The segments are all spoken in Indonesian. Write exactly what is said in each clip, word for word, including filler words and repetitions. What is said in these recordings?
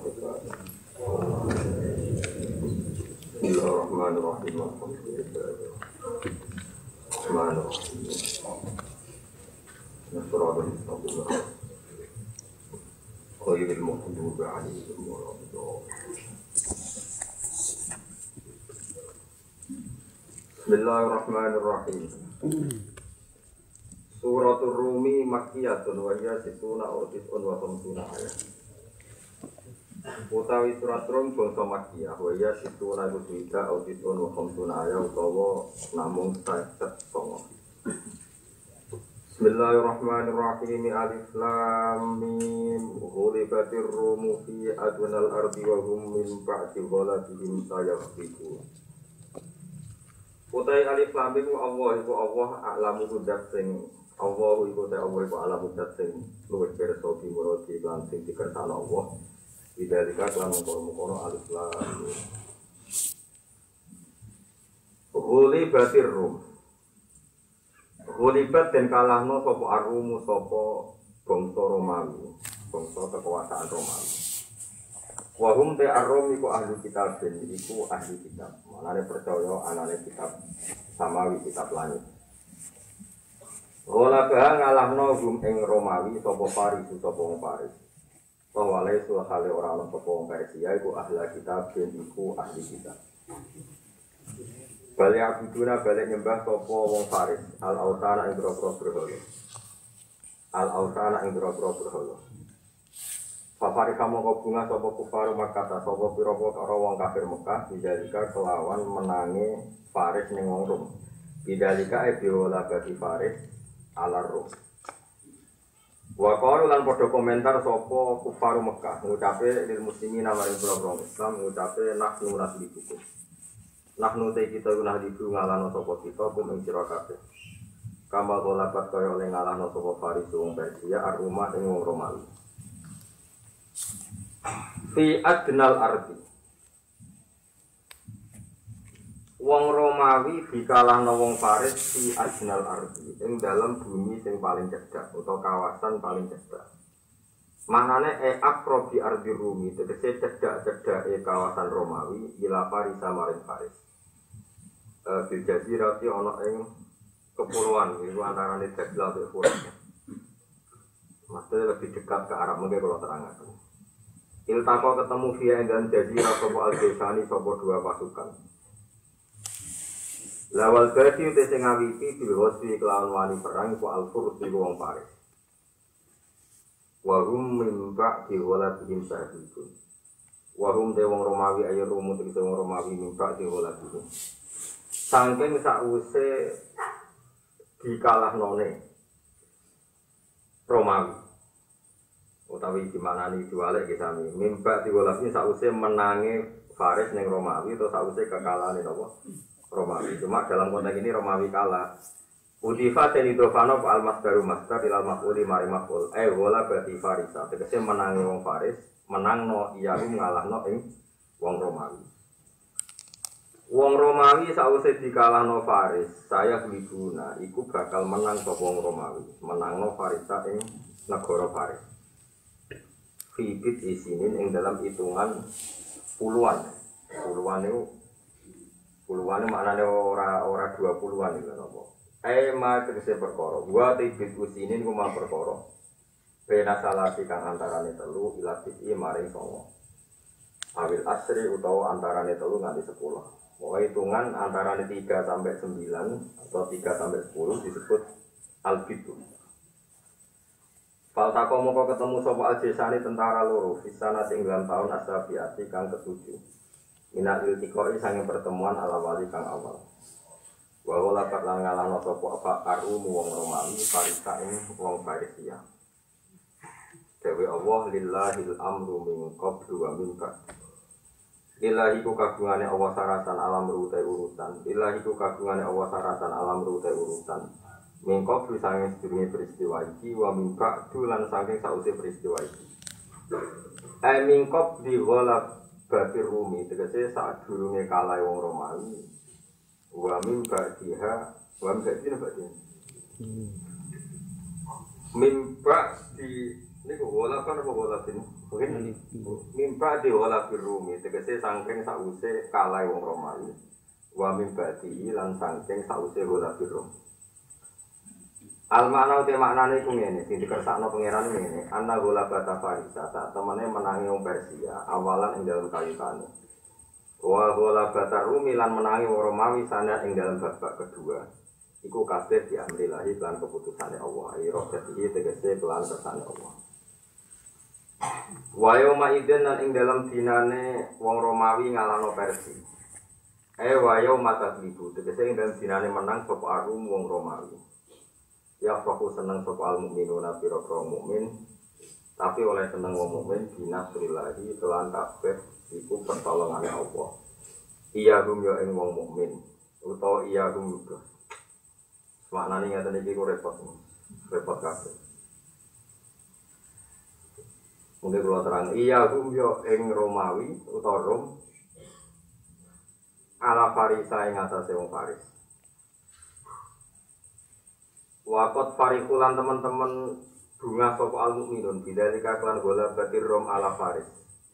Bismillahirrahmanirrahim. Bismillahirrahmanirrahim. Nasrul mustaqim. Khairil maghdubi 'alaihim waladdallin. Bismillahirrahmanirrahim. Suratul Rumi Makkiyatun wa hiya situna wa tis'un wa khamsuna ayat. Utawi surat Rum bangsa Makkiyah wa hiya situna wa tis'un wa khamsuna ayat utawa namung seket songo. Bismillahirrahmanirrahim. Alif Lam Mim. Ghulibatir Rumu fi adnal ardi wa hum min ba'di ghalabihim sayaghlibun. Utai alif lam mim Allah iku Allah a'lamu kudat sing Allah iku te Allah iku a'lamu kudat sing luwih pirsa dimurati lan sing dikersakno Allah. Bidalika lan mengkono alif lam mim. Ghulibatir Rum. Ghulibat den kalahno sapa Arumu sapa bangsa Romawi, bangsa kekuasaan Romawi. Wahum te Arum iku ahli kitab ben iku ahli kitab. Manane percaya anane kitab samawi kitab langit. Ghalabah ngalahno gum ing Romawi sapa Faris sapa wong Faris. Wale sulhale ora ana sapa wong Persia iku ahli kitab ben iku ahli kitab. Bali abduna balik nyembah sapa wong Faris al-autana ing grogro berhala. Al-autana ing grogro berhala. Fafari kamu kau bunga sopo kufaru Makkah sopo piro karo wong kafir Mekah bidalika kelawan menangi Faris ning wong Rum. Bidalika e biola bagi Faris ala Rum. Wa qalu lan padha komentar sopo kufaru Mekah ngucape lil muslimin amaring pira-pira Islam ngucape nahnu naslibukum. Nahnu te kita guna dibu ngalahno sopo kita kum ing sira kabeh. Kamal golabat kaya oleh ngalahno sopo Faris wong Persia ar-Rumah ing wong Romawi. Fi adnal ardi wong Romawi dikalahno wong Faris fi adnal ardi ing dalam bumi sing paling cedhak utawa kawasan paling cedhak. Manane e akrobi ardi Rumi tegese cedhak-cedhake kawasan Romawi ila Faris maring Faris. E bil jazirah ti ana ing kepulauan iku antarane Jabal lan Furat. Maksudnya lebih dekat ke Arab mungkin kalau terangaken. Iltaqo ketemu via dan jazirah sapa al-Jaisani sapa dua pasukan. Lawal badi uti sing ngawiti bil wasfi kelawan wani perang ku al-Furs iku wong Faris. Wa hum min ba'di waladihim sa'idun. Wa hum de wong Romawi ayo rumu tegese wong Romawi min ba'di waladihim. Saking sakwise dikalahnone Romawi. Utawi gimana nih diwalek kita nih mimba diwolasi sausé menangi Faris neng Romawi atau sausé kekalahan ini apa Romawi. Cuma dalam konteks ini Romawi kalah. Udifa tenidofano al masdaru masdar ilal maf'uli mari maf'ul. Eh wala berarti Farisa. Tegese menangi wong Faris, menang no iyahu ngalahno ing wong Romawi. Wong Romawi sausé dikalahno Faris, saya blibuna iku bakal menang sapa wong Romawi, menangno Farisa ing negara Faris. Fibit isinin yang dalam hitungan puluhan, puluhan itu, puluhan itu maknanya ora ora dua puluhan itu nopo. Eh ma tegese perkara, gua tibit isinin gua perkara. Pena salah kang antarane telu ilatis i maring songo. Awil asri utawa antarane telu nganti sepuluh. Pokoknya hitungan antarane tiga sampai sembilan atau tiga sampai sepuluh disebut al-bitu. Faltako moko ketemu sapa al-Jaisani tentara loro fisana sing dalam tahun asabiati kang ketujuh. Minal iltiqoi sanging pertemuan ala-wali kang awal. Wa wala kat lan ngalahno sapa apa Arum wong Romawi Farisa ing wong Persia. Dewe Allah lillahil amru min qablu wa min ba'd. Lillahi ku kagungane Allah saratan alam rute urusan. Lillahi ku kagungane Allah saratan alam rute urusan. Mengkop saking sedurunge peristiwa iki wa min ba'du lan saking sause peristiwa iki. Eh mingkop di wala batir Rumi tegese sak durunge kalah wong Romawi. Wa min ba'diha wa min ba'dina ba'dina. Min ba'di Ini kok wala kan apa wala bin? Mungkin mimpa di wala birumi. Tegese sangking sause kalai wong Romawi. Wa mimpa di lan sangking sause wala birum. Al makna uti maknane iku ngene, sing dikersakno pangeran ngene. Anna wala bata farisa, tak temene menangi wong Persia awalan ing dalam kayutane. Wa wala bata rumi lan menangi wong Romawi sana ing dalam babak kedua. Iku kabeh diamrilahi lan keputusane Allah. Ira dadi tegese kelan kersane Allah. Wayo maiden dan ing dalam dinane wong Romawi ngalano Persia. Eh wayo mata ibu, tegese ing dalam dinane menang sapa arum wong Romawi. Ya fokus seneng sapa al mukminun pira pro mukmin, tapi oleh seneng wong mukmin dinasrillahi kelan kabeh iku pertolongane Allah. Iya gum yo ing wong mukmin, utawa iya gum juga. Maknane ngaten iki ku repot. Repot kabeh. Mungkin kalau terang, iya gum yo ing Romawi utawa Rom ala Farisa ing atase wong Faris. Wakot farikulan teman-teman bunga sapa al mukminun bidzalika kelan gola batir Rom ala Faris.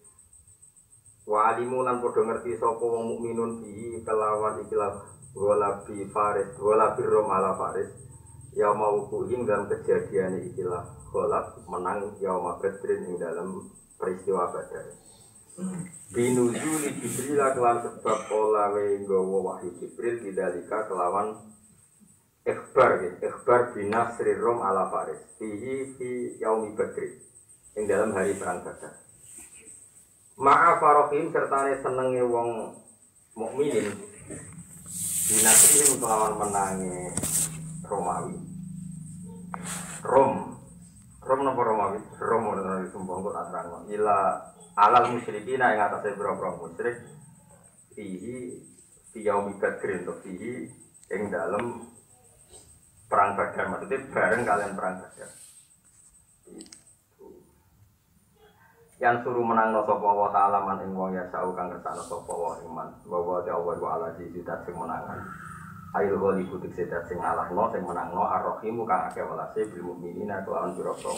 Wa alimu lan padha ngerti sapa wong mukminun bi kelawan ikilah gola bi Faris, gola bi Rom ala Faris. Ya mau kuing dalam kejadian ikilah golak menang yauma badrin ing dalam peristiwa badar. Binuzuli Jibril kelan sebab olawe nggawa wahyu Jibril bidzalika kelawan ikhbar gitu, ikhbar binasri Rom ala Faris. Fihi fi yaumi badrin ing dalam hari perang badar. Ma'a farohim sertane senenge wong mukminin binasri kelawan menangi Romawi. Rom Rom napa Romawi? Rom ora disumpah kok tak terangno. Ila alal musyrikin ing atase boro-boro musyrik fihi fi yaumi badrin to fihi ing dalem perang Badar, maksudnya bareng kalian perang Badar. Yang suruh menang no sapa wa ta'ala man ing wong ya sau kang kersane sapa wa iman. Bahwa ta Allah wa ala di sidat sing menangan. Ayo goli kutik sidat sing alahno sing menangno ar-rahimu kang akeh welase bil mukminina kelawan pira-pira.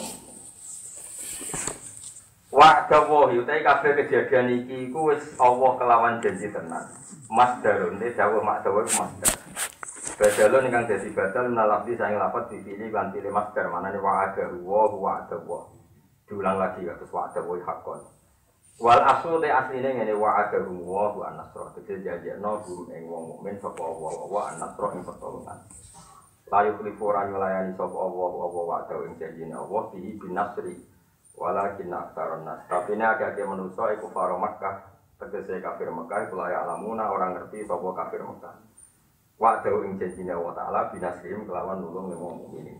Wa dawa utai kabeh kejadian iki iku wis Allah kelawan janji tenan. Masdarun te dawuh mak dawuh masdar. Badalun ingkang dadi badal menalafdi saing lafaz dipilih lan pilih masdar manane wa ada wa wa ada wa. Diulang lagi kados wa ada wa hakon. Wal aslu te asline ngene wa ada wa wa an-nasra. Tegese janjekno guru ing wong mukmin sapa wa wa an-nasra ing pertolongan. Layu klifora nyulayani sapa Allah wa wa ada ing janjine Allah bi binasri. Walakin aktsarun nas. Tapi nek akeh manusa iku faro Makkah, tegese kafir Makkah kula ya alamuna orang ngerti sapa kafir Makkah. Wa dawu ing janjine Allah Ta'ala binasrim kelawan nulung ning wong mukmin.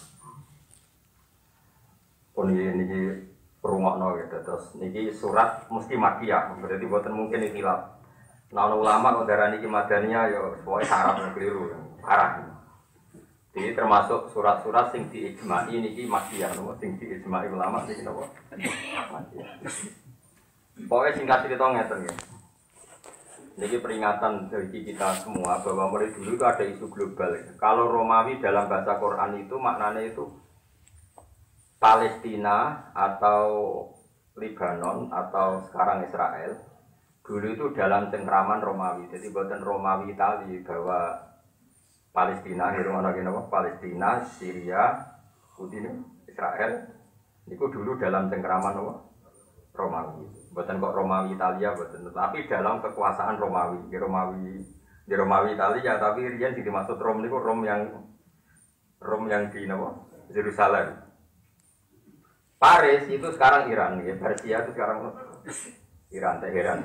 Pun niki rungokno ya terus niki surat mesti makiyah, berarti boten mungkin iki khilaf. Nah ulama kok darani iki madaniyah ya pokoke syarat keliru, parah. Jadi termasuk surat-surat sing diijma'i niki makiyah, napa sing diijma'i ulama niki napa? Makiyah. Pokoke singkat cerita ngeten ya. Jadi peringatan dari kita semua bahwa mulai dulu itu ada isu global. Kalau Romawi dalam bahasa Quran itu maknanya itu Palestina atau Lebanon atau sekarang Israel. Dulu itu dalam cengkraman Romawi. Jadi buatan Romawi Itali bahwa Palestina, itu mana apa? Palestina, Syria, Udin, Israel. Itu dulu dalam cengkraman apa? Romawi. Bukan kok Romawi Italia, bukan. Tapi dalam kekuasaan Romawi, di Romawi, di Romawi Italia. Tapi rian dimaksud Rom itu Rom yang Rom yang di apa? Yerusalem. Paris itu sekarang Iran, ya. Persia itu sekarang Iran, Teheran.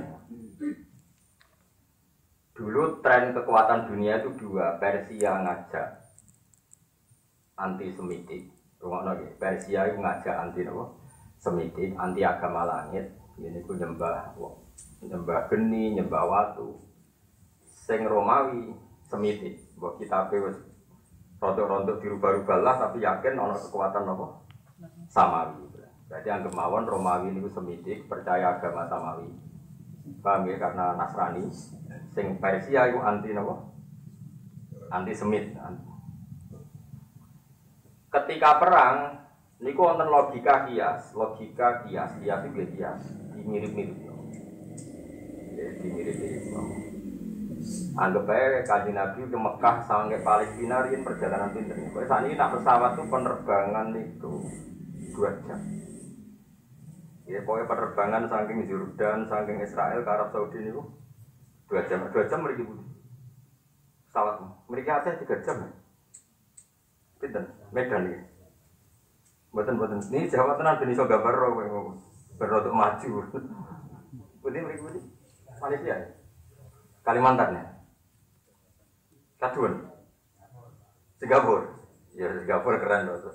Dulu tren kekuatan dunia itu dua, Persia ngajak anti-Semitik, Persia itu ngajak anti apa? Semitik, anti agama langit. Ini ku nyembah, nyembah geni, nyembah watu. Sing Romawi Semitik, buat kita wis rontok-rontok dirubah-rubah lah, tapi yakin ono kekuatan apa? Samawi. Berarti anggap mawon Romawi itu Semitik, percaya agama Samawi. Paham ya? Karena Nasrani. Sing Persia itu anti apa? Anti Semit. Ketika perang Niku wonten logika kias, logika kias, kias itu kias, mirip-mirip. Jadi mirip-mirip. Anggap aja Kanjeng Nabi ke Mekah sampai Palestina ini perjalanan pinter. Kalau saat ini nak pesawat itu penerbangan itu dua jam. Ya, pokoknya penerbangan saking Jordan, saking Israel ke Arab Saudi ini dua jam, dua jam mereka pesawat. Mereka aja tiga jam. Pinter, Medan ya. Buatan-buatan ini Jawa Tengah jenis so gambar roh, berodok maju. Putih mereka putih, Malaysia, Kalimantan ya, Kaduan, Singapura, ya Singapura keren loh.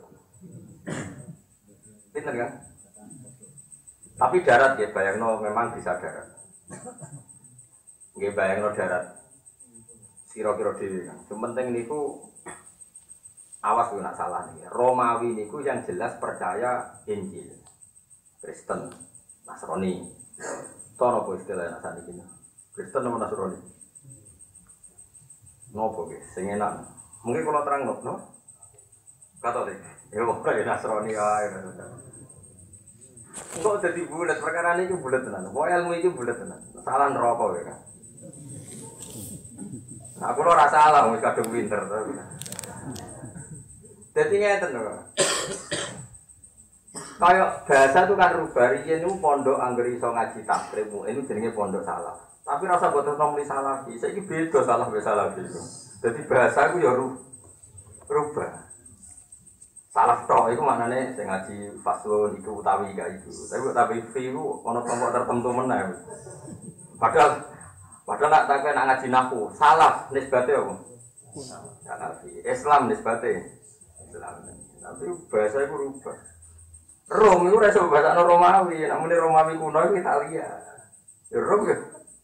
Pinter kan? Tapi darat ya, bayangno memang bisa darat. Nggih bayangno darat. Kira-kira dhewe kan. Sing penting niku awas yo nak salah nih. Romawi niku yang jelas percaya Injil. Kristen, Nasrani. Tono apa istilahnya nak sakniki. Kristen sama Nasrani. Nopo ge sing enak. Mungkin kalau terang no. Katolik. Ya pokoke Nasrani ae. Kok jadi bulat perkara ini bulat tenan. Kok ilmu itu bulat tenan. Salah neraka ya kan. Nah, aku ora salah wis kadung pinter to. Dadi ngeten lho. Kayak bahasa itu kan rubah riyen niku pondok anggere iso ngaji takrib, ini jenenge pondok salah. Tapi rasa boten nomli salah iki. Saiki beda salah be salah itu. Dadi bahasa iku ya rubah. Salah tok iku maknane sing ngaji faslun iku utawi gak itu. Tapi utawi fi iku ana kelompok tertentu meneh. Padahal padahal nak tak nak ngaji nahwu, salah nisbate apa? Salah fi. Islam nisbate Islam. Tapi bahasa iku rubah. Rom iku ora iso bahasa Romawi, namun Romawi kuno iku Italia. Ya Rom ya.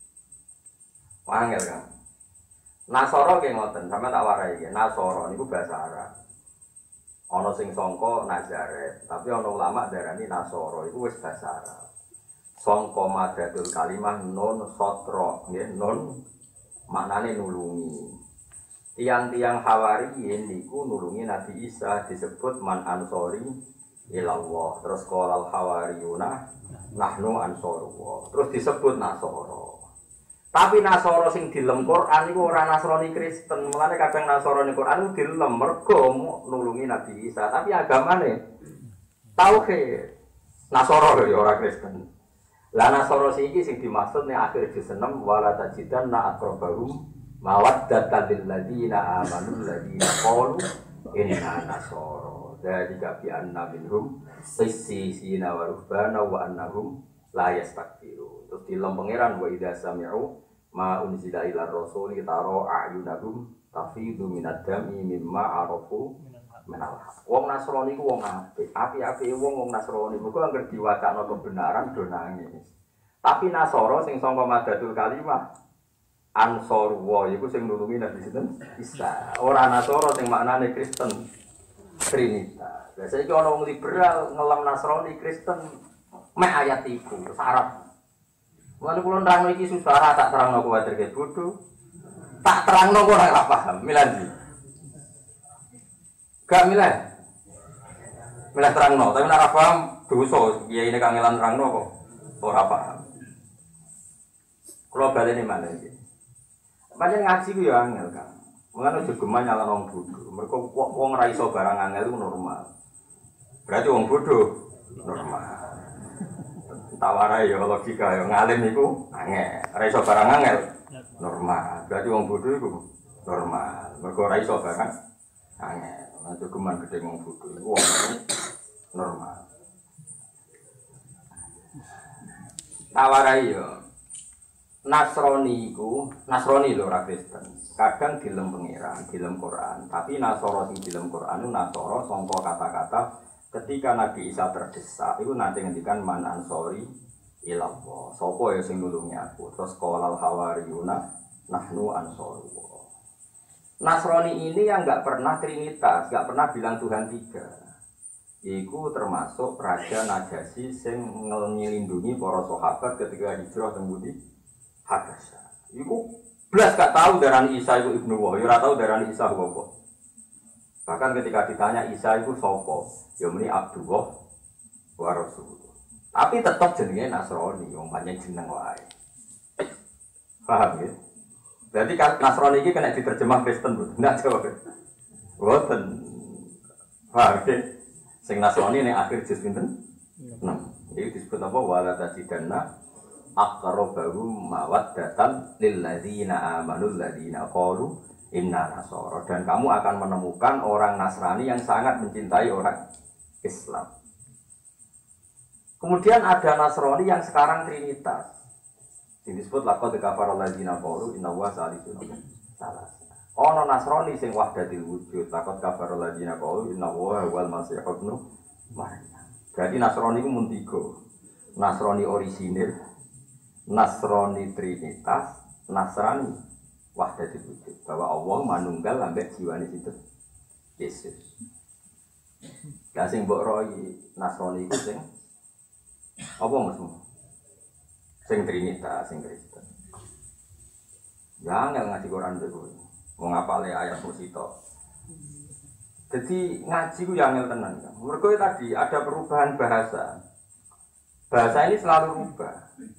Wangel kan. Nasoro ki ngoten, sampe tak warai iki. Nasoro niku bahasa Arab. Ana sing sangka Nazaret, tapi ana ulama darani Nasoro iku wis bahasa Arab. Sangka madatul kalimah nun sotra, nggih nun maknane nulungi. Tiang-tiang Hawariyin niku nulungi Nabi Isa disebut man ansori ilallah. Terus qalal hawariyuna nahnu ansorullah. Terus disebut Nasoro. Tapi Nasoro sing dilem Quran iku ora Nasrani Kristen. Mulane kadang Nasrani Quran iku dilem mergo nulungi Nabi Isa, tapi agamane tauhid. Nasoro ya ora Kristen. Lah Nasoro iki sing dimaksud nek akhir juz enam wala tajidanna aqrabahum mawaddatan lil ladina amanu ladina qalu inna nasara. Jadi bi anna minhum sissina wa rubbana wa annahum la yastakbiru. Terus dilem pangeran wa idza sami'u ma unzila ila rasul taro ayunahum tafidu minad dami mimma arafu minal haq. Wong Nasrani ku wong apik, apik-apike wong wong Nasrani mergo anggere diwacana kebenaran do nangis. Tapi Nasara sing sangka madatul kalimah Ansorwa iku sing nulungi Nabi sinten Isa. Ora Nasara sing maknane Kristen Trinitas. Lah saiki ana wong liberal ngelem Nasrani Kristen mek ayat iku syarat. Mulane kula nerangno iki susah tak terangno kuwatir ke bodho. Tak terangno kok ora paham. Milandi. Gak milih. Milih terangno, tapi ora paham dosa. Kiai ini kangelan terangno kok ora paham. Kula baleni maneh iki. Pancen ngaji ku ya angel, Kang. Mulane aja geman nyalon wong bodho. Mergo wong ora iso barang angel itu normal. Berarti wong bodho normal. Tawarai ya logika ya ngalim iku angel. Ora iso barang angel normal. Berarti wong bodho iku normal. Mergo ora iso barang angel. Aja geman gedhe wong bodho iku wong normal. Tawarai ya Nasrani iku, Nasrani lho ora Kristen. Kadang dilem pengiran, dilem Quran. Tapi Nasara sing dilem Quran itu Nasara sangka kata-kata ketika Nabi Isa terdesak, itu nanti ngendikan man ansori ilallah. Sapa ya sing nulungi aku? Terus qalal hawariyuna nahnu ansorullah. Nasrani ini yang enggak pernah trinitas, enggak pernah bilang Tuhan tiga. Iku termasuk Raja Najasyi sing ngelindungi para sahabat ketika hijrah tembudi Habasya. Iku blas gak tahu darani Isa iku ibnu wa, ora tahu darani Isa apa. Bahkan ketika ditanya Isa itu sopo, ya muni Abdullah wa Rasulullah. Tapi tetap jenenge Nasrani, wong pancen jeneng wae. Paham ya? Berarti Nasrani ini kena diterjemah Kristen, Bu. Ndak jawab. Boten. Paham ya? Sing Nasrani ning akhir juz pinten? enam. Iki disebut apa? Wala tajidanna aqrabahum mawaddatan lil ladzina amanu alladzina qalu inna nasara, dan kamu akan menemukan orang Nasrani yang sangat mencintai orang Islam. Kemudian ada Nasrani yang sekarang Trinitas. Ini disebut laqad kafara alladzina qalu inna huwa salisun salah. Ono Nasrani sing wahdatil wujud, laqad kafara alladzina qalu inna huwa wal masih ibnu Maryam. Berarti Nasrani itu mun tiga. Nasrani orisinil, Nasrani Trinitas, Nasrani wahdatul wujud, bahwa Allah manunggal ambek jiwane sinten Yesus. Lah sing mbok royi Nasrani iku sing apa maksudmu? Sing Trinitas, sing Kristen. Ya nggak ngaji Quran dulu, mau ngapale ayat musito. Jadi ngaji ku yang angel tenan kan. Mergo tadi ada perubahan bahasa. Bahasa ini selalu berubah.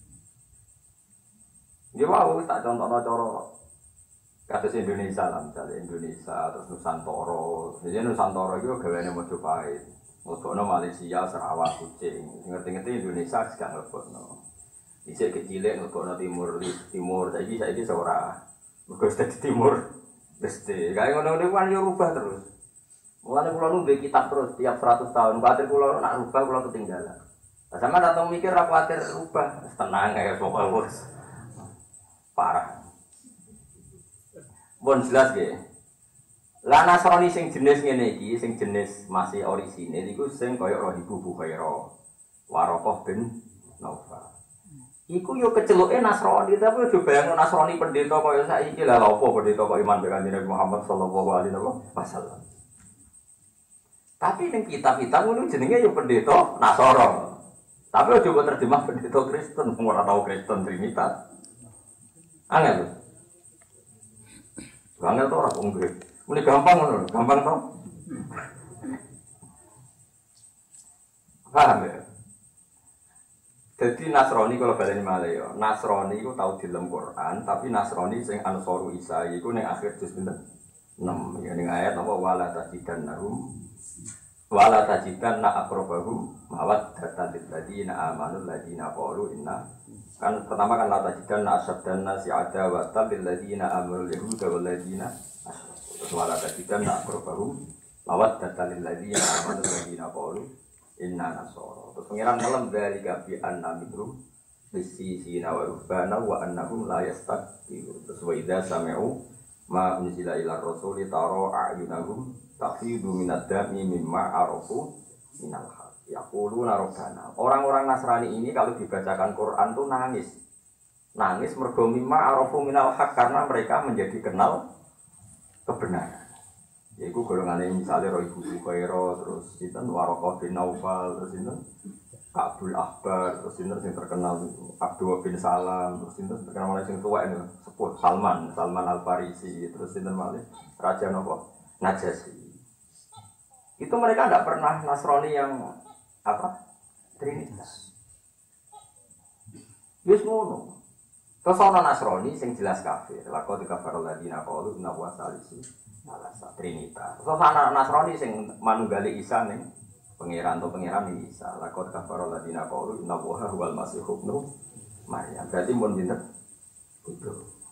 Ya wow, tak contohno cara kados Indonesia lah, misalnya Indonesia, terus Nusantara. Jadi Nusantara itu gaweane Mojopahit. Mbodono Malaysia, Sarawak, Kucing. Ngerti-ngerti Indonesia gak nglebokno. Dhisik kecilek nglebokno timur, timur. Saiki saiki ora. Mergo di timur. Mesti. Kayak ngono-ngono kan yo rubah terus. Mulane kula nu mbek kitab terus tiap seratus tahun. Kuwatir kula nak rubah kula ketinggalan. Lah sampeyan datang mikir ra kuwatir rubah. Tenang ya pokoke wis. Parah. Bon jelas nggih. Lah Nasrani sing jenis ngene iki, sing jenis masih orisinil iku sing kaya Rahibu Bukhaira, Warokoh bin Naufal. Iku yo keceluke Nasrani, tapi aja bayangno Nasrani pendeta kaya saiki lah lha opo pendeta kok iman dengan Nabi Muhammad sallallahu alaihi wasallam. Tapi ning kitab-kitab ngono jenenge yo pendeta Nasara. Tapi aja kok terjemah pendeta Kristen, ora tau Kristen Trinitas. Angel. Angel to ora kongre. Muni gampang ngono, gampang to. Paham ya? Jadi Nasrani kalau baleni malih ya, Nasrani iku tau di dalam Quran, tapi Nasrani sing Ansaru Isa iku ning akhir juz pinten? enam. Ya ning ayat apa wala tajidannahum wala tajidanna aqrabahum mawaddatan lil ladzina amanu ladzina qalu inna, kan pertama kan la tajidanna asaddanna si adawatan lil ladzina amanu yahuda wal ladzina asyraku, wala tajidanna aqrabahum mawaddatan lil ladzina amanu ladzina qalu inna nasara. Terus pengiran malam dari gabi anna minhum bisisina wa rubana wa annahum la yastakbirun. Terus wa idza sami'u ma unzila ila rasuli tara a'yunahum tafidu minad dami mimma arafu minal haq. Yaquluna rabbana. Orang-orang Nasrani ini kalau dibacakan Quran tuh nangis. Nangis mergo mimma arafu minal haq, karena mereka menjadi kenal kebenaran. Yaitu golongan misalnya Roy Bubu Khairo, terus itu Warokoh bin Naufal, terus itu Abdul Akbar, terus itu yang terkenal Abdul bin Salam, terus itu terkenal malah yang tua ini sebut Salman, Salman Al Farisi, terus itu malah Raja Nopo Najasyi. Itu mereka tidak pernah Nasrani yang apa? Trinitas. Wis ngono. Terus ana Nasrani sing jelas kafir. Laqad kafara alladziina qalu inna huwa salisu salasa Trinitas. Terus ana Nasrani sing manunggali Isa ning pangeran to pangeran Isa. Laqad kafara alladziina qalu inna huwa huwal masih ibnu Maryam. Berarti mun pinter? Itu.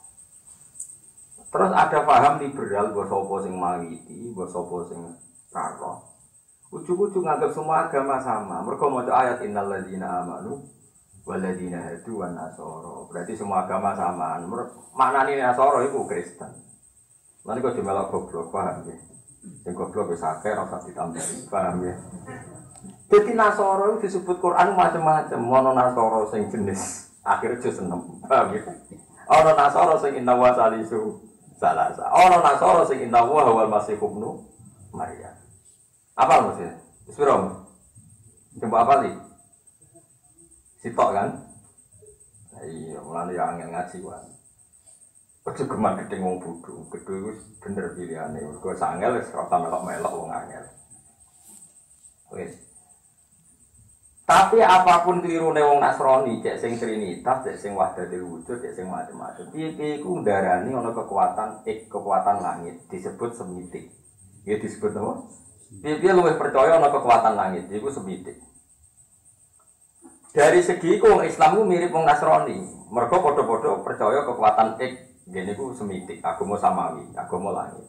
Terus ada paham liberal bahwa sapa sing mawiti, bahwa sapa sing karo. Ujug-ujug nganggap semua agama sama. Mergo maca ayat innal ladzina amanu walladzina hadu wan nasara. Berarti semua agama sama. Maknane Nasara iku Kristen. Lan kok dimelok goblok, paham ya? Sing goblok wis akeh ora usah ditambahi, paham ya? Dadi Nasara itu disebut Quran macam-macam. Ono Nasara sing jenis akhir juz enam, paham ya? Ono Nasara sing inna wa salisu salasa. Ono Nasara sing inna wa huwal masih ibnu Maryam. Apa maksudnya? Bismillah. Coba apa sih? Sitok kan? Iya, mulane ya angel ngaji wae. Ojo geman gedhe wong bodho. Gedhe iku bener pilihane. Mergo sangel wis ora melok-melok wong angel. Wis. Tapi apapun klirune wong Nasrani, cek sing Trinitas, cek sing wahdatul wujud, cek sing macam-macam. Piye-piye iku ndarani ana kekuatan ik kekuatan langit disebut semitik. Ya disebut apa? Piye-piye luwih percaya ana kekuatan langit, iku semitik. Dari segi iku wong Islam ku mirip wong Nasrani. Mergo padha-padha percaya kekuatan ik. Gini ku semitik, agama samawi, agama langit.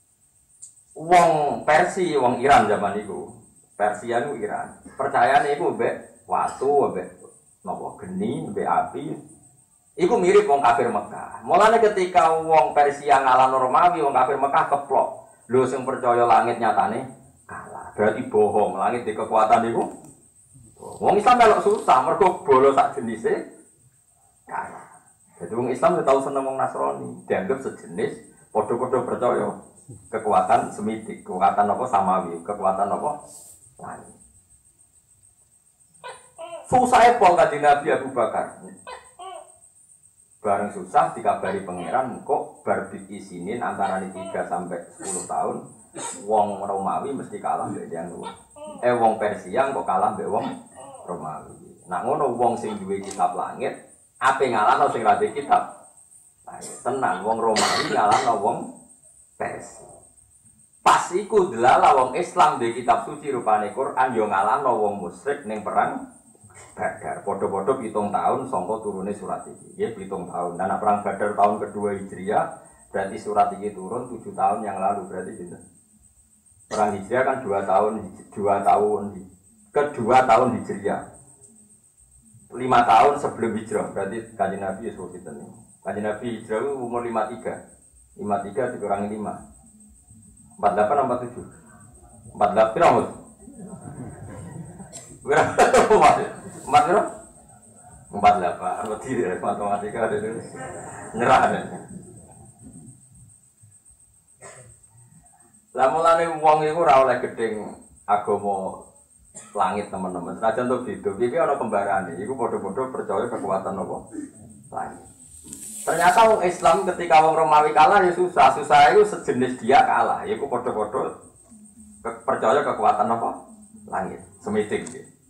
Wong Persia, wong Iran zaman itu, Persia itu Iran. Percayaan itu mbek watu, mbek nopo geni, mbek api. Iku mirip wong kafir Mekah. Mulane ketika wong Persia ngalahno Romawi, wong kafir Mekah keplok. Lho sing percaya langit nyatane kalah. Berarti bohong, langit di kekuatan iku. Wong Islam melok susah, mergo bolos sak jenise kalah. Jadi orang Islam tahu seneng orang Nasrani, dianggap sejenis, podo-podo percaya kekuatan semitik, kekuatan apa samawi, kekuatan apa langit. Susah pol kaji Nabi Abu Bakar. Bareng susah dikabari pangeran, kok barbik isinin antara tiga sampai sepuluh tahun, wong Romawi mesti kalah mbek yang Eh wong Persia kok kalah mbek wong Romawi. Nah ngono wong sing duwe kitab langit ape ngalahno sing ra kitab. Nah, tenang wong Romawi ngalahno wong Persia. Pas iku delala wong Islam di kitab suci rupane Quran yo ngalahno wong musyrik ning perang Badar. Padha-padha pitung tahun sangka turune surat iki. Nggih pitung tahun. Nah, perang Badar tahun kedua Hijriah berarti surat iki turun tujuh tahun yang lalu berarti pinten? Perang Hijriah kan dua tahun dua tahun kedua tahun Hijriah. lima tahun sebelum hijrah, berarti Kanjeng Nabi Yesus itu nih. Kanjeng Nabi hijrah itu umur lima puluh tiga. lima puluh tiga dikurangi lima. empat puluh delapan empat puluh tujuh. empat puluh delapan berapa? Berapa? empat berapa? empat puluh delapan. Berarti matematika ada itu. Nyerah ada. Lah mulane wong iku ora oleh gedeng agama langit teman-teman. Senajan untuk hidup, ini ada kembaran. Iku bodoh-bodoh percaya kekuatan apa? Langit. Ternyata orang Islam ketika orang Romawi kalah ya susah. Susah itu sejenis dia kalah. Iku bodoh-bodoh ke percaya kekuatan apa? Langit. Semitik.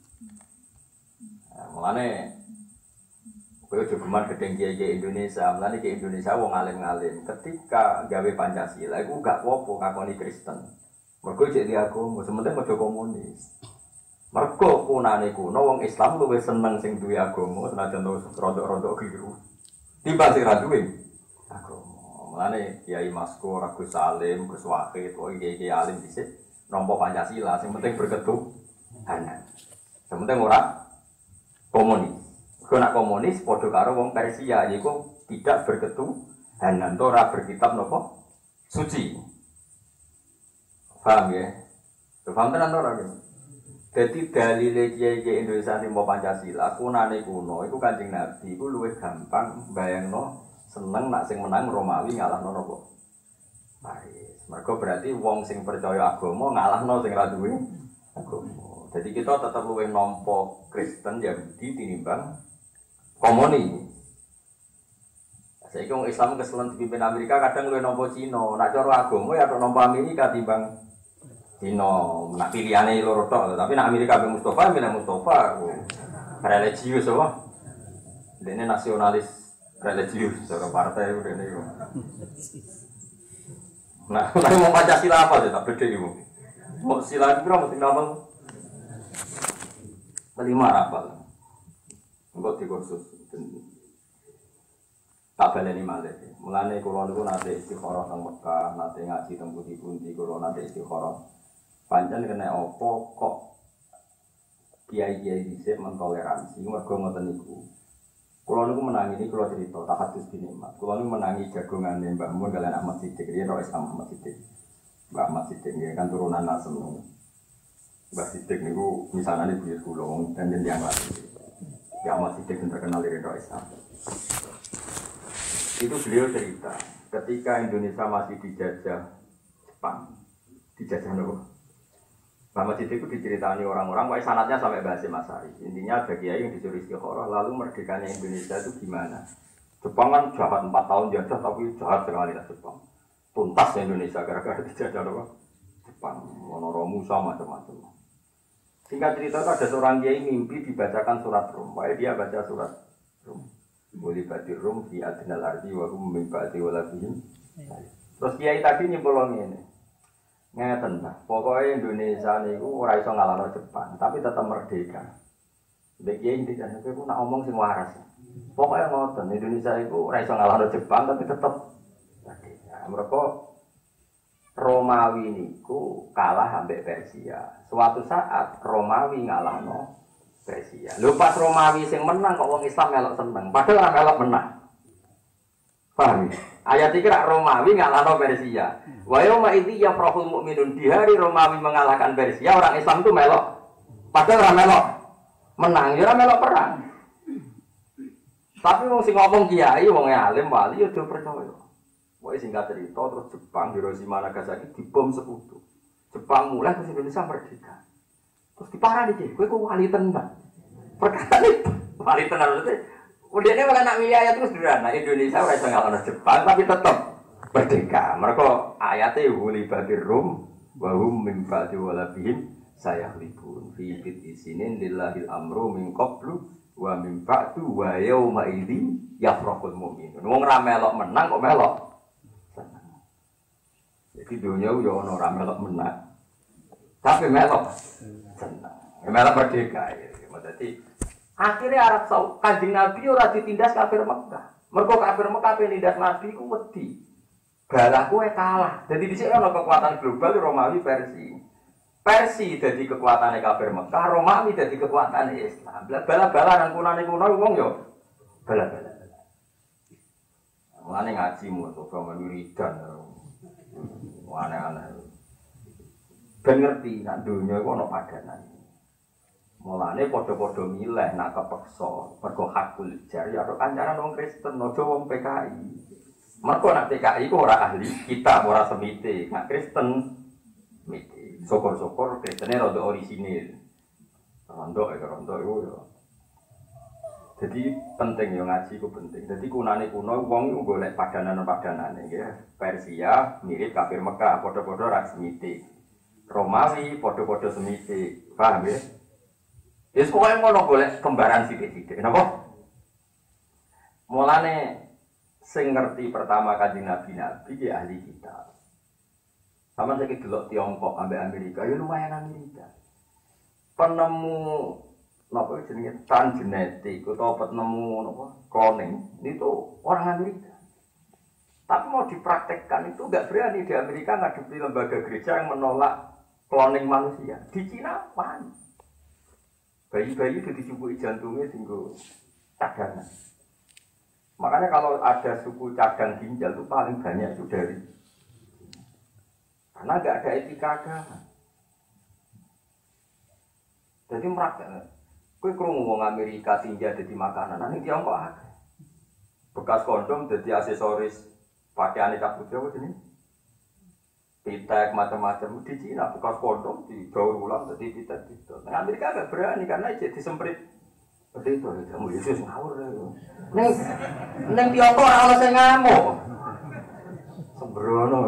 Nah, mulane kowe jogeman gedeng kiai Indonesia, mulane kiai Indonesia wong alim-alim. Ketika gawe Pancasila iku gak apa-apa ngakoni Kristen. Mergo cek diagama, sementing aja komunis. Mergo kunane kuno wong Islam luwih seneng sing duwe agama senajan to rodok-rodok keliru. Timbang sing ra duwe agama. Mulane Kiai Maskur, Agus Salim, Gus Wahid, kok iki alim dhisik nampa Pancasila, sing penting berketuhanan. Sing penting ora komunis. Kok nak komunis padha karo wong Persia, yaiku tidak berketuhanan, to ora berkitab napa suci. Paham ya? Paham tenan ora ya? Jadi dalile kiai-kiai Indonesia timbo Pancasila, kunane kuno, itu Kanjeng Nabi, itu luwih gampang bayangno seneng nak sing menang Romawi ngalahno napa? Paris. Mergo berarti wong sing percaya agama ngalahno sing ra duwe agama. Jadi kita tetap luwih nampa Kristen Yahudi tinimbang komunis. Saiki wong Islam keselen dipimpin Amerika kadang luwih nampa Cina, nak cara agama ya tok nampa Amerika timbang Dino, nak pilihannya loro tok, tapi nak Amerika be Mustafa, milih Mustafa, religius apa? Ini nasionalis religius, seorang partai udah ini. Nah, tapi mau Pancasila apa sih? Tak beda ibu. Mau sila itu berapa? Tinggal apa? Kelima apa? Enggak dikursus. Tak baleni malih. Mulane kula niku nate istikharah teng Mekah, nate ngaji teng pundi-pundi, kula nate istikharah. Pancen kena apa kok kiai-kiai dhisik mentoleransi mergo ngoten niku. Kula niku menangi ini kula cerita tahadus binikmat. Kula niku menangi jagongane Mbah Mun kalian Ahmad Siddiq, riyen ora Islam Ahmad Siddiq. Mbah Ahmad Siddiq nggih kan turunan Nasem. Mbah Siddiq niku misalane buyut kula wong danjen tiyang lagi. Ya Ahmad Siddiq terkenal di Islam. Itu beliau cerita ketika Indonesia masih dijajah Jepang, dijajah nopo. Muhammad itu diceritani orang-orang, wah sanatnya sampai bahasa Mas Ari. Intinya ada kiai yang disuruh istikharah, lalu merdekanya Indonesia itu gimana? Jepang kan jahat empat tahun jajah tapi jahat sekali lah Jepang. Tuntas Indonesia gara-gara dijajah apa? Jepang, Monoromu sama macam-macam. Singkat cerita itu ada seorang kiai mimpi dibacakan surat Rum. Pokoknya dia baca surat Rum. Boleh baca Rum di adnal ardi wa hum min ba'di walabihim. Terus kiai tadi nyimpulon ini. Ngeten ta. Pokoknya Indonesia niku ora iso ngalahno Jepang, tapi tetap merdeka. Dek kiai iki kan aku nak omong sing waras. Pokoknya ngoten, Indonesia iku ora iso ngalahno Jepang tapi tetap merdeka. Mereka Romawi niku kalah ambek Persia. Suatu saat Romawi ngalahno Persia. Lho pas Romawi sing menang kok wong Islam melok seneng, padahal ora melok menang. Paham? Ayat iki rak Romawi ngalahno Persia. Wa yauma idzi yafrahul mu'minun, di hari Romawi mengalahkan Persia, orang Islam itu melok. Padahal ora melok menang, ya ora melok perang. Tapi wong sing ngomong kiai, wong alim wali yo percaya. Wah singkat cerita terus Jepang Hiroshima Nagasaki dibom sekutu. Jepang mulai terus Indonesia merdeka. Terus diparani iki, kowe kok wali tenan. Perkara ini wali tenan itu. Udah ini malah nak wilayah terus sederhana. Indonesia ora iso ngalahno Jepang tapi tetap merdeka. Mereka ayatnya wuli badir rum wa hum min ba'di walabihim sayaghlibun fi bid'i sinin lillahil amru min qablu wa min ba'du wa yauma idzi yafrahul mu'minun. Wong ra melok menang kok melok. Jadi dunia udah ono ora melok menang. Tapi melok senang. Melok merdeka ya. Jadi akhirnya Arab Saudi Kanjeng Nabi ora ditindas kafir Mekah. Mergo kafir Mekah penindas Nabi ku wedi. Balah kowe kalah. Jadi di sini ono kekuatan global Romawi Persia. Persia jadi kekuatan kafir Mekah, Romawi jadi kekuatan Islam. Bala-bala nang kunane kuno wong yo bala-bala. Mulane ngaji mu to sama wiridan. Aneh-aneh. Ben ngerti nek donya iku ana padanan. Mulane padha-padha milih nak kepeksa mergo hakul jari karo kancaran wong Kristen aja wong P K I. Mergo nak P K I ku ora ahli kita ora semite, nak Kristen mite. Syukur-syukur Kristene rada orisinil. Rondo ya rondo iku ya. Jadi penting ya ngaji ku penting. Jadi kunane kuno wong iku golek padanan-padanane ya. Persia mirip kafir Mekah, padha-padha ra semite. Romawi padha-padha semite. Paham ya? Wis pokoke ngono golek kembaran sithik-sithik. Napa? Mulane sing ngerti pertama Kanjeng Nabi Nabi ya ahli kitab. Sama saiki delok Tiongkok ambek Amerika, ya lumayan Amerika. Penemu napa jenenge transgenetik utawa penemu napa cloning itu orang Amerika. Tapi mau dipraktekkan itu enggak berani di Amerika ngadepi lembaga gereja yang menolak cloning manusia. Di Cina pan. Bayi-bayi itu dicubui jantungnya tinggal cadangan. Makanya kalau ada suku cadang ginjal itu paling banyak itu dari karena enggak ada etika agama. Jadi meraktek. Kowe krungu wong Amerika tinja dadi makanan, nang Tiongkok akeh. Bekas kondom dadi aksesoris pakaiane kabut apa jenenge? Pitek macam-macam di Cina bekas kondom digaur ulang dadi pitek itu. Nang Amerika agak berani karena jadi disemprit. Seperti itu kamu Yesus ngawur. Ning ning Tiongkok ora ono sing ngamuk. Sembrono.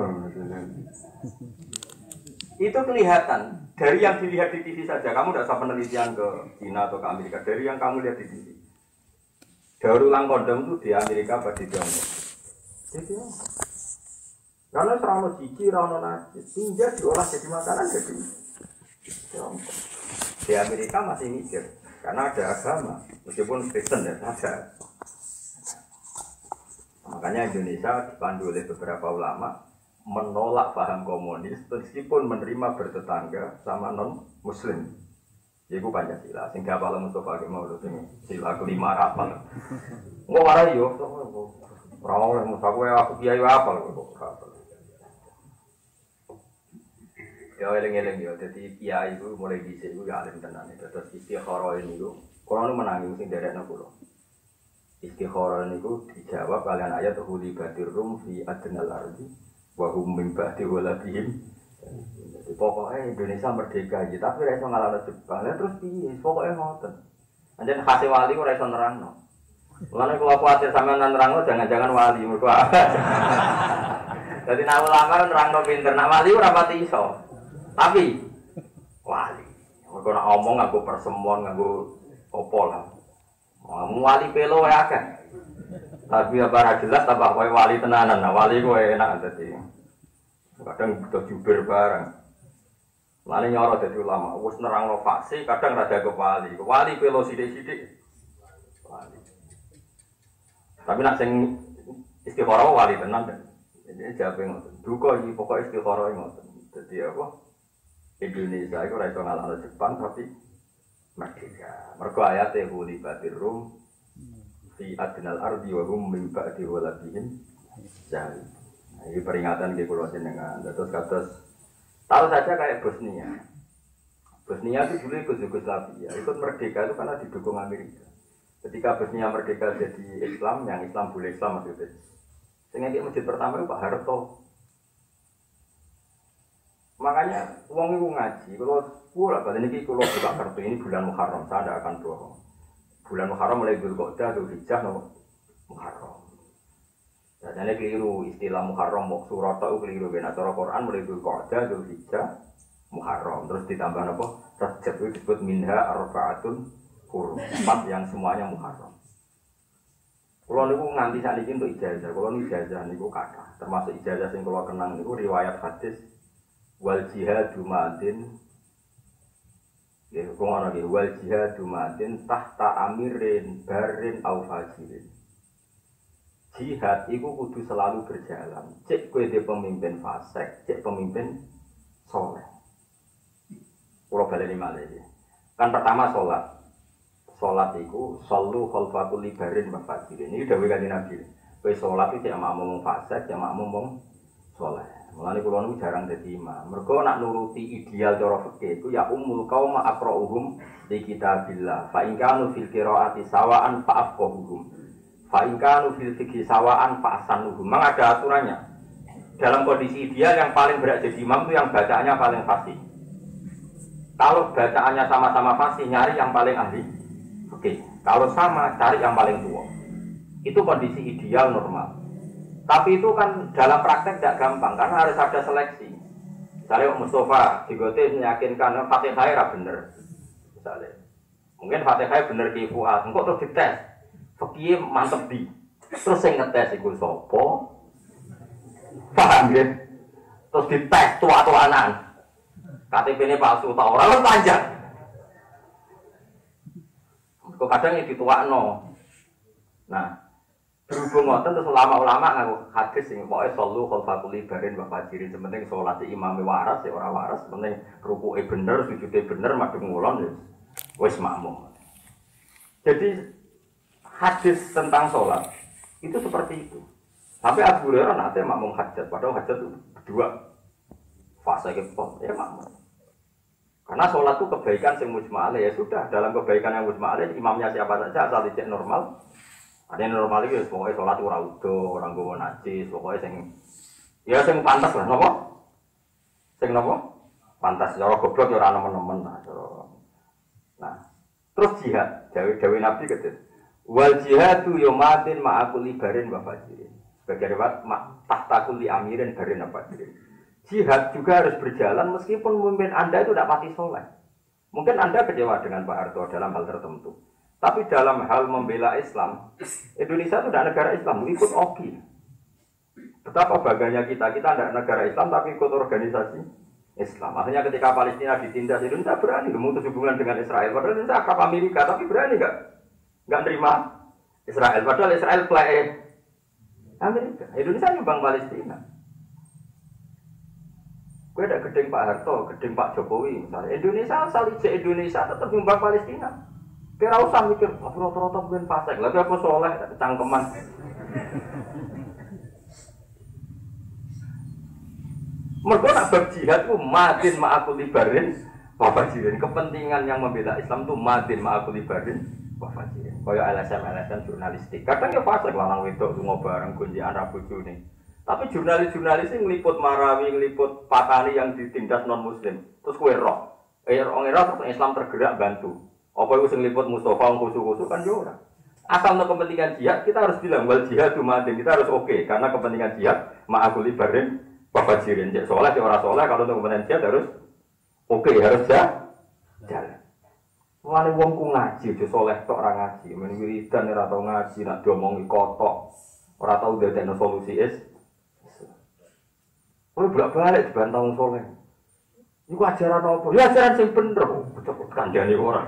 Itu kelihatan dari yang dilihat di T V saja. Kamu tidak usah penelitian ke Cina atau ke Amerika. Dari yang kamu lihat di T V. Daur ulang kondom itu di Amerika apa di Tiongkok? Di Tiongkok. Karena serana cici, serana nasi, tinja diolah jadi makanan jadi Tiongkok. Di Amerika masih mikir karena ada agama, meskipun Kristen ya ada. Makanya Indonesia dipandu oleh beberapa ulama menolak paham komunis meskipun menerima bertetangga sama non muslim. Yaiku Pancasila sing hafal Mustofa mau lho sing sila kelima hafal. Engko warai yo ora oleh Mustofa aku kiai hafal kok hafal. Ya eling-eling yo dadi kiai iku mulai dhisik iku ya alim tenan terus istikharah niku kula nu menangi sing derekno kula. Istikharah niku dijawab kalian ayat huli badir rum fi adnal ardi wa hum min ba'di walabihim. Jadi pokoknya Indonesia merdeka aja, tapi ora iso ngalahno Jepang. Lah terus piye? Pokoke ngoten. Anjen khase wali ora iso nerangno. Mulane kalau khawatir sampean nerangno jangan-jangan wali mergo. Dadi nek ulama nerangno pinter, nek wali ora pati iso. Tapi wali. Mergo nek omong nganggo persemon, nganggo opo lah. Wong wali pelo wae akeh. Tapi apa ora jelas tambah kowe wali tenanan. Nah, wali kowe enak dadi. Kadang butuh jubir bareng. Lane nyoro dadi ulama, wis nerangno fase, kadang rada kewali. Wali pelo sithik-sithik. Wali. Tapi nak sing istikharah wali tenan kan. Jadi jawabe ngoten. Duka iki pokoke istikharah ngoten. Dadi apa? Indonesia iku ora iso ngalahno Jepang tapi merdeka. Mergo ayate huli batir rum fi adnal ardi wa hum min ba'di walabihim jahil. Nah, ini peringatan ke kula jenengan. Terus kados tahu saja kayak Bosnia. Bosnia itu dulu ikut Yugoslavia, ikut merdeka itu karena didukung Amerika. Ketika Bosnia merdeka jadi Islam, yang Islam boleh Islam maksudnya. Sehingga di masjid pertama itu Pak Harto. Makanya uang itu ngaji. Kalau pula pada ini kalau buka kartu ini bulan Muharram, saya tidak akan bohong. Bulan Muharram mulai Dzulqa'dah, Dzulhijjah, Muharram. Jadi keliru istilah Muharram, surat itu keliru. Karena cara Quran mulai Dzulqa'dah, Dzulhijjah, Muharram. Terus ditambah apa? Rajab itu disebut minha arba'atun hurum. Empat yang semuanya Muharram. Kalau niku nganti saat ini untuk ijazah. Kalau ini ijazah niku kata. Termasuk ijazah yang kalau kenang niku riwayat hadis wal jihadu ma'adin. Ya, kalau lagi wal jihadu ma'adin tahta amirin barin au fajirin. Jihad itu kudu selalu berjalan. Cek kue dia pemimpin fasik, cek pemimpin soleh. Kalau balik lima lagi. Kan pertama sholat. Sholat itu solu khalfatul libarin mafajirin. Ini udah wikati Nabi. Kue sholat itu cek makmum fasik, cek makmum soleh. Mulane kula niku jarang dadi imam. Mergo nak nuruti ideal cara fikih iku ya ummul qaum aqra'uhum li kitabillah. Fa in kanu fil qiraati sawaan fa afqahuhum. Fa in kanu fil fikhi sawaan fa asanuhum. Memang ada aturannya. Dalam kondisi ideal yang paling berat jadi imam itu yang bacaannya paling fasih. Kalau bacaannya sama-sama fasih nyari yang paling ahli. Oke. Kalau sama cari yang paling tua. Itu kondisi ideal normal. Tapi itu kan dalam praktek tidak gampang karena harus ada seleksi. Misalnya Mustafa digote meyakinkan Fatihah ora bener. Misalnya. Mungkin Fatihah bener ki Fuad, engko terus dites. Fikih mantep di. Terus sing ngetes iku sapa? Paham ya? Terus dites tua-tuanan. K T P-ne palsu ta ora lho panjang. Kok kadang iki dituakno. Nah, berhubung ngoten terus ulama-ulama nganggo hadis sing pokoke sallu khalfatul libarin wa fajirin penting salat imam waras ya ora waras penting rukuke bener sujude bener madhep ngulon ya wis makmum. Jadi hadis tentang sholat itu seperti itu. Tapi Abu Hurairah nanti makmum hajat, padahal hajat itu dua fase kepot ya makmum. Karena sholat itu kebaikan yang mujma'alih ya sudah dalam kebaikan yang mujma'alih imamnya siapa saja asal dicek normal. Ada yang normal itu pokoknya sholat itu orang udah orang gue najis pokoknya yang ya yang pantas lah, nopo? Yang nopo? Pantas, cara goblok ya orang nemen-nemen lah. Nah, terus jihad, Dawi Nabi kata wal jihadu yomatin ma'akuli barin wa fajirin. Sebagai riwayat tahtakul li amirin barin wa fajirin. Jihad juga harus berjalan meskipun pemimpin Anda itu tidak pati soleh. Mungkin Anda kecewa dengan Pak Harto dalam hal tertentu. Tapi dalam hal membela Islam, Indonesia itu tidak negara Islam, ikut O K I. Betapa bangganya kita, kita tidak negara Islam tapi ikut organisasi Islam. Artinya ketika Palestina ditindas, Indonesia berani memutus hubungan dengan Israel. Padahal Indonesia akap Amerika, tapi berani nggak? Nggak terima Israel. Padahal Israel play Amerika. Indonesia nyumbang Palestina. Gue ada gedeng Pak Harto, gedeng Pak Jokowi. Misalnya Indonesia asal ijek Indonesia tetap nyumbang Palestina. Kira usah mikir, apa rata-rata bukan fasik. Tapi aku soleh, cangkeman. Mereka nak berjihad itu madin ma'akul libarin wafajirin. Kepentingan yang membela Islam itu madin ma'akul libarin wafajirin. Kaya L S M L S M jurnalistik. Kadang ya fasik lanang wedok lunga bareng gunjian rabuju nih. Tapi jurnalis-jurnalis ini ngeliput Marawi, ngeliput Pakali yang ditindas non-muslim. Terus kue roh. Eh, orang Irak terus Islam tergerak bantu. Apa itu ngeliput Mustafa, khusu-khusu kan juga. Asal untuk kepentingan jihad, kita harus bilang wal jihad madin, kita harus oke okay, karena kepentingan jihad ma'akul ibarin bapak jirin. Cek soleh, cek orang soleh, kalau untuk kepentingan jihad harus oke, okay, harus ya, jalan. Mulane wong ku ngaji, aja soleh tok ora ngaji, men wiridan ora tau ngaji, nak diomongi kotok, ora tau ndadekno solusi is. Ora bolak-balik dibantah wong soleh. Iku ajaran apa? Ya ajaran sing bener, kok kandhane ora.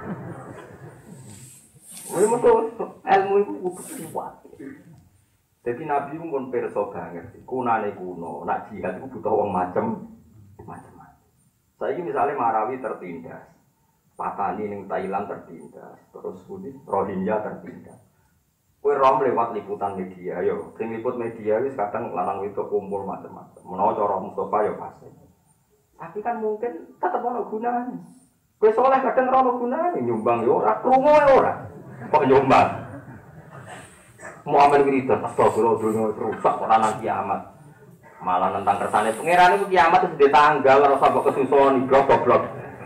Wih, betul, ilmu itu kudu kuat. Jadi Nabi itu pun perso banget. Kunane kuno, nak jihad itu butuh orang macam macam. Saya ini misalnya Marawi tertindas, Patani ning Thailand tertindas, terus Budi Rohingya tertindas. Kue rom lewat liputan media, yo, sing liput media wis kadang lanang itu kumpul macam-macam. Menawa cara Mustafa ya pasti. Tapi kan mungkin tetap ono gunane. Kue soleh kadang ora ono gunane, nyumbang yo ora, krungu ora. Kok nyumbang? Muhammad wiridan, astagfirullah dunia rusak ora nang kiamat. Malah tentang kersane pangeran itu kiamat itu di tanggal ora usah mbok kesusun iblok goblok.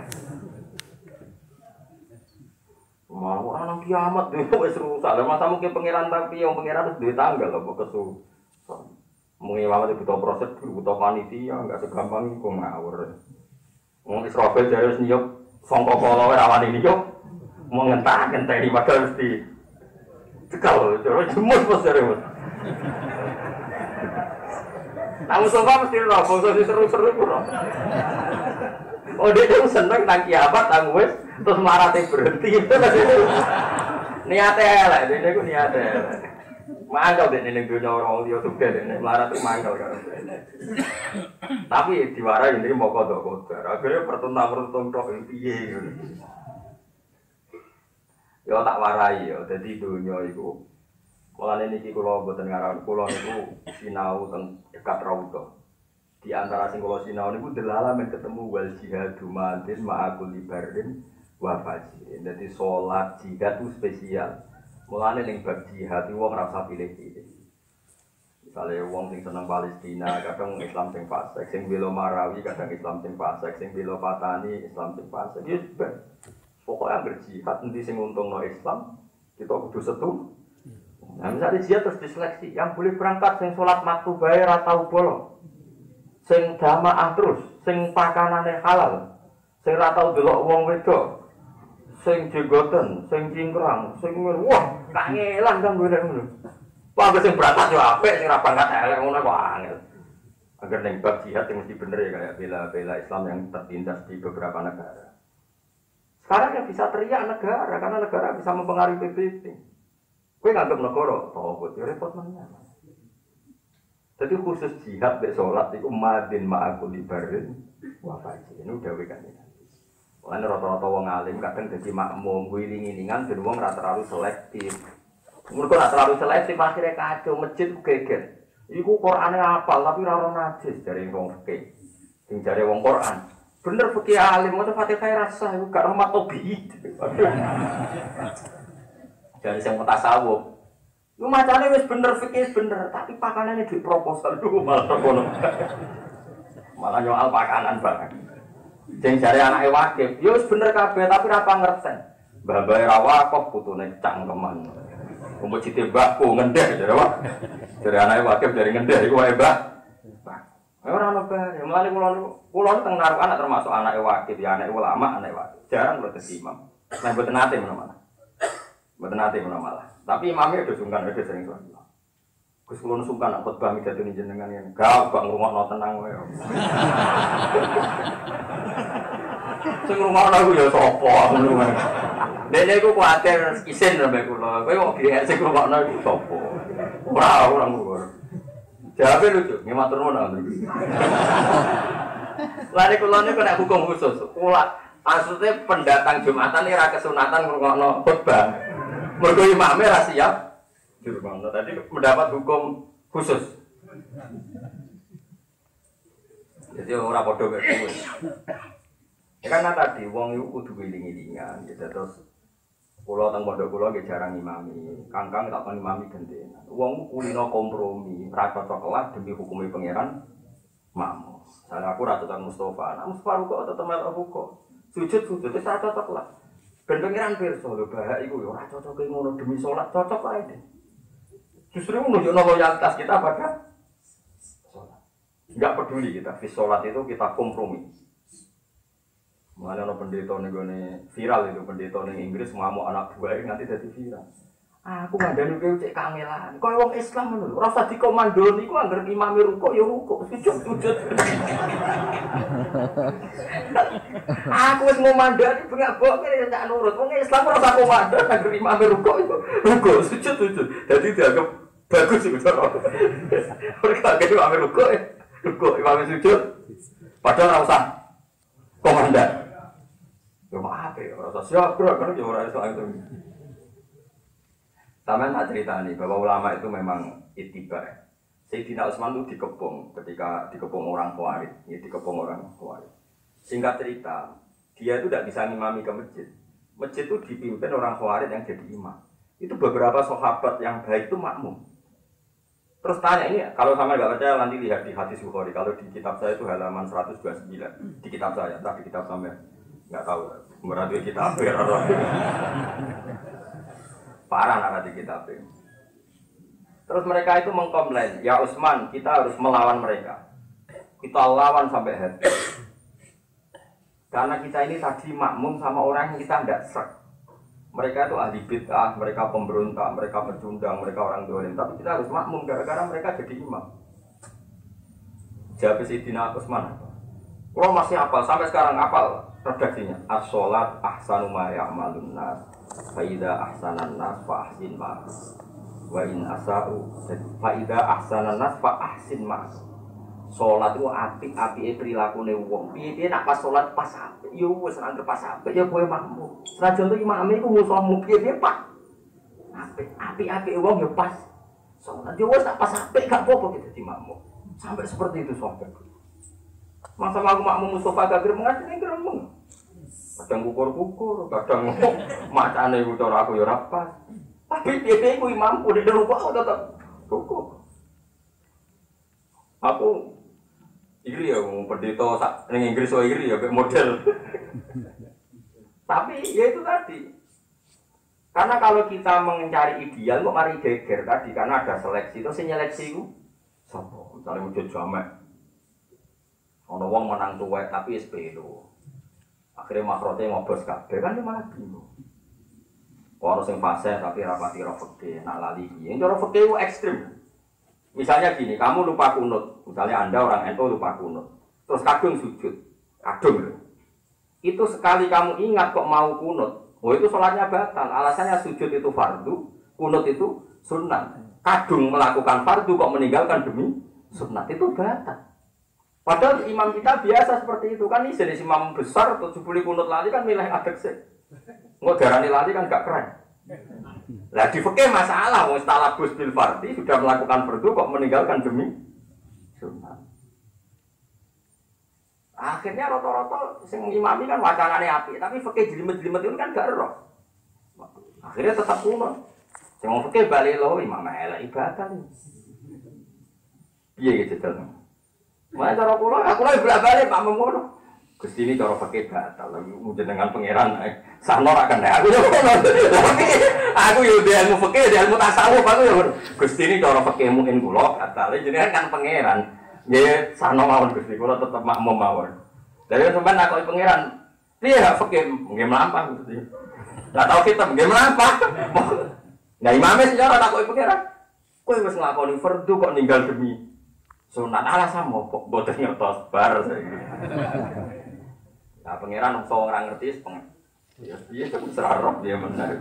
Malah ora nang kiamat itu wis rusak. Lah masa mungkin pangeran tapi yang pangeran itu di tanggal mbok kesusun. Mung iwak butuh proses, butuh panitia, enggak segampang iku ngawur. Wong Israfil jare wis nyup sangka kala ora wani nyup. Mau ngentah ngentah di padahal mesti cekal, terus jemur bos dari bos. Namun sofa mesti roh, bos di seru-seru kurang. Oh dia tuh seneng nang kiamat, nang wes, terus marate berhenti itu masih niatnya lah, dia itu niatnya. Mangkal deh nenek dunia orang dia suka deh, marate mangkal kan. Tapi diwarai ini mau kodok kodok, akhirnya pertuntang pertuntang tok piye. Ya tak warai ya, jadi dunia itu mulanya ini kalau buatan ngarang pulau itu sinau teng dekat Raudhah. Di antara sing kalau sinau itu delalamen ketemu wal jihadu madin ma'akul ibardin wa fajrin. Jadi sholat jihad itu spesial. Mulanya yang bab jihad itu orang rasa pilih-pilih. Misalnya wong sing seneng Palestina, kadang Islam sing fasik, sing bela Marawi, kadang Islam sing fasik, sing bela Patani, Islam sing fasik. Ya pokoknya berjihad nanti sing untung no Islam kita kudu setu. Nah misalnya jihad terus diseleksi yang boleh berangkat sing sholat maktubah ora tau bolong, sing jamaah terus, sing pakanane halal, sing ora tau delok wong wedok, sing jenggoten, sing cingkrang, sing wah kangelan kan ngono. Pak sing berangkat yo apik, sing ora berangkat elek ngono kok angel. Agar ning bab jihad yang mesti bener ya kayak bela-bela Islam yang tertindas di beberapa negara. Sekarang yang bisa teriak negara, karena negara bisa mempengaruhi P B B. Kue nganggap negara, toh ya repot mana? Jadi khusus jihad be sholat itu madin ma'akul ibarin wafajin. Ini udah wekan ya. Karena rata-rata wong alim kadang jadi makmum, wiling-wilingan, dan wong rata terlalu selektif. Mereka rata terlalu selektif, akhirnya kacau, masjid geger. Iku Qur'annya hafal, tapi rara najis dari wong fikih. Sing dari wong Qur'an. Bener fikih alim, mau Fatihah rasa, itu gak rahmat tobi. Jadi yang mutasawuf, itu macamnya wis bener fikih bener, tapi pakanannya di proposal dulu malah terkono. Malah nyoal pakanan banget. Yang cari anaknya wakif, ya wis bener kabeh, tapi apa ngerti? Babai rawakok putune cangkeman. Umur citi mbakku ngendeh, jadi apa? Dari anaknya wakif dari ngendeh, itu wae mbak. Orang apa? Mulai pulau pulau tengah naruh anak termasuk anak wakil, ya anak ulama, anak wakil. Jarang buat imam. Nah buat nanti mana mana, buat nanti mana malah. Tapi imamnya udah sungkan, udah sering tuan. Gus pulau sungkan, aku khotbah jatuh nih jenengan yang gak bang rumah no tenang wae. Sing rumah aku ya sopo, rumah. Dene aku kuatir isin sampai pulau. Kau mau dia sing rumah aku sopo. Ora orang luar. Jawabnya lucu, ngemat turun nanti. Lari kulon ini kena hukum khusus. Kula, maksudnya pendatang Jumatan ini raka sunatan ngurungokno khutbah. Mergo imamnya ra siap. Tadi mendapat hukum khusus. Jadi orang podo kayak gue. Karena tadi wong itu kudu wiling-wilingan, gitu terus. Pulau teng pondok pulau gak jarang imami, kangkang tak pernah imami gantian. Uang kulino kompromi, rata coklat demi hukumnya pangeran, mamu. Saya aku ratusan Mustafa, nah Mustafa kok atau teman aku kok sujud sujud itu rata coklat. Ben pengiran pirsa lho bahak iku ora cocok ngono demi salat cocok ae. Justru menunjukkan loyalitas kita pada salat. Enggak peduli kita, fi salat itu kita kompromi. Mana ada pendeta nih viral itu pendeta nih Inggris ngamuk anak buah nanti jadi viral. Aku ngandani kowe cek kangelan. Kowe wong Islam ngono. Ora usah dikomando niku anggere imam ruko ya ruko, sujud-sujud. Aku wis ngomandani bengak-bengok kene tak nurut. Wong Islam ora usah komando anggere imam ruko itu ruko, sujud-sujud. Dadi dianggap bagus iku cara. Mereka anggere imam ruko, ruko imam sujud. Padahal ora usah komandan. Ya maaf ya, rasa siap bro, kan ya orang Islam itu. Sama tak cerita nih bahwa ulama itu memang ittiba. Sayyidina Utsman itu dikepung ketika dikepung orang Khawarij, ya dikepung orang Khawarij. Singkat cerita, dia itu tidak bisa ngimami ke masjid. Masjid itu dipimpin orang Khawarij yang jadi imam. Itu beberapa sahabat yang baik itu makmum. Terus tanya ini, kalau sama nggak percaya nanti lihat di hadis Bukhari. Kalau di kitab saya itu halaman seratus dua puluh sembilan di kitab saya, tapi di kitab sampai nggak tahu, berarti kita apa ya? Parah nanti kita apa? Terus mereka itu mengkomplain, ya Utsman, kita harus melawan mereka. Kita lawan sampai hati. Karena kita ini tadi makmum sama orang yang kita tidak serak. Mereka itu ahli bid'ah, mereka pemberontak, mereka pecundang, mereka orang dolim. Tapi kita harus makmum gara-gara mereka jadi imam. Jawab Sayyidina Utsman. Kalau masih hafal sampai sekarang hafal. Redaksinya as-sholat ahsanu ma ya'malun nas fa idza ahsanan nas fa ahsin ma wa in asa'u fa idza ahsanan nas fa ahsin ma. Salat itu apik-apike prilakune wong. Piye-piye nak pas salat pas apik yo wis anggere pas apik ya kowe makmum. Senajan to imame iku musuhmu piye-piye pas apik apik-apike wong yo pas salat yo wis pas apik gak apa-apa kita di makmum. Sampai seperti itu sahabat. Masa aku makmum Mustafa gak gelem ngaji ning gremeng. Kadang kukur-kukur, kadang macane iku cara aku ya ora pas. Tapi piye iku imamku nek ruku aku tetep ruku. Aku iri ya wong pendeta sak ning Inggris wae iri ya kayak model. Tapi ya itu tadi. Karena kalau kita mencari ideal kok mari geger tadi karena ada seleksi. Terus seleksi iku sapa? Misalnya wujud jamak. Ono wong menang tuwek tapi S P lho. Akhire makrote ngobos kabeh kan malah bingung. Ono sing fase tapi rapati ro fikih, nak lali piye. Cara fikih ku ekstrem. Misalnya gini, kamu lupa kunut. Misalnya Anda orang N U lupa kunut. Terus kadung sujud. Kadung lho. Itu sekali kamu ingat kok mau kunut, oh itu sholatnya batal. Alasannya sujud itu fardu, kunut itu sunnah. Kadung melakukan fardu kok meninggalkan demi sunnah itu batal. Padahal imam kita biasa seperti itu kan, ini jenis imam besar tujuh puluh kunut lali kan milih adek sih. Nggak darani lali kan gak keren. Lah di fikih masalah, wong talabus bil fardi sudah melakukan fardu kok meninggalkan demi sunnah. Akhirnya rata-rata sing imami kan wacanane apik, tapi fikih jelimet-jelimet itu kan gak ero. Akhirnya tetap kunut. Sing wong fikih bali lho imam elek ibadah. Piye gitu to? Mana cara kula, aku lagi bolak-balik Pak Memono. Gusti ini cara pakai batal lagi mungkin dengan pangeran. Sano ra kena aku yo ngono. Tapi aku yo di ilmu fikih, di ilmu tasawuf aku yo. Gusti ini cara pakai mungkin kula katale jenengan kan pangeran. Nggih sano mawon Gusti kula tetep makmum mawon. Dari sampean takoki pangeran, piye hak fikih nggih mlampah Gusti. Lah tau kita nggih mlampah. Nah imame secara takoki pangeran, kowe wis nglakoni fardu kok ninggal demi sunat alasan mau kok boten ngertos bar saiki. Nah pangeran wong ora ngerti pengen. Ya piye kok serarep dia benar.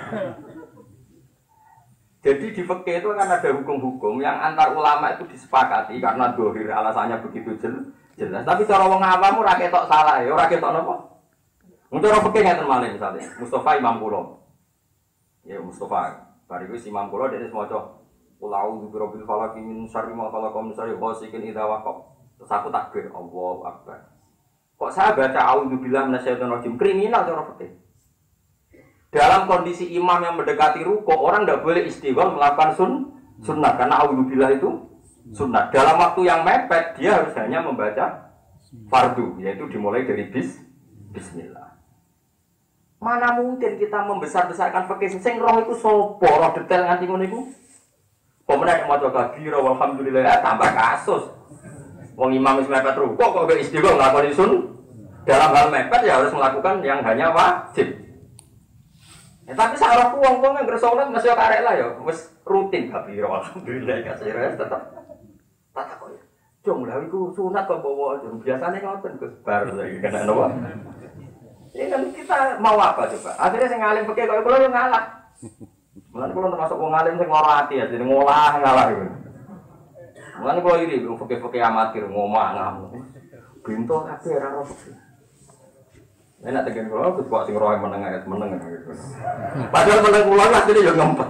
Jadi di fikih itu kan ada hukum-hukum yang antar ulama itu disepakati karena dohir alasannya begitu jelas. Tapi cara wong awam ora ketok salah ya, ora ketok napa. Wong cara fikih ngeten malih misalnya, Mustafa imam kula. Ya Mustafa, bariku imam kula dene maca Ulau birobil falaki min syarri ma khalaqa min syarri ghasikin idza waqab. Terus aku takbir Allahu Akbar. Kok saya baca a'udzubillahi minasyaitonir rajim kriminal cara fikih. Dalam kondisi imam yang mendekati ruku, orang tidak boleh istighfar melakukan sun sunnah karena a'udzubillahi itu sunnah. Dalam waktu yang mepet dia harus hanya membaca fardu, yaitu dimulai dari bis bismillah. Mana mungkin kita membesar-besarkan fikih sing roh iku sapa? Roh detail nganti ngono iku. Pemenang maca kabira walhamdulillah tambah kasus. Wong imam wis mepet rukuk kok gak istiqomah nglakoni sun. Dalam hal mepet ya harus melakukan yang hanya wajib. Ya, tapi sarah wong-wong yang bersolat masih karek lah ya, wis rutin kabira alhamdulillah kasih res tetep. Tak kok ya. Jong lha iku sunat kok bawa biasane ngoten Gus bar iki kena napa. Ini kan kita mau apa coba? Akhirnya sing ngalim fikih kok kula yo ngalah. Mulane kula termasuk wong alim sing ora ati ya, jadi ngolah ngalah iku. Mulane kula iri wong fikih-fikih amatir ngomong ngam. Bintu kabeh ora ro. Enak tekan kula Gus kok sing roe meneng ayat meneng gitu. Padahal meneng kula asline yo ngempet.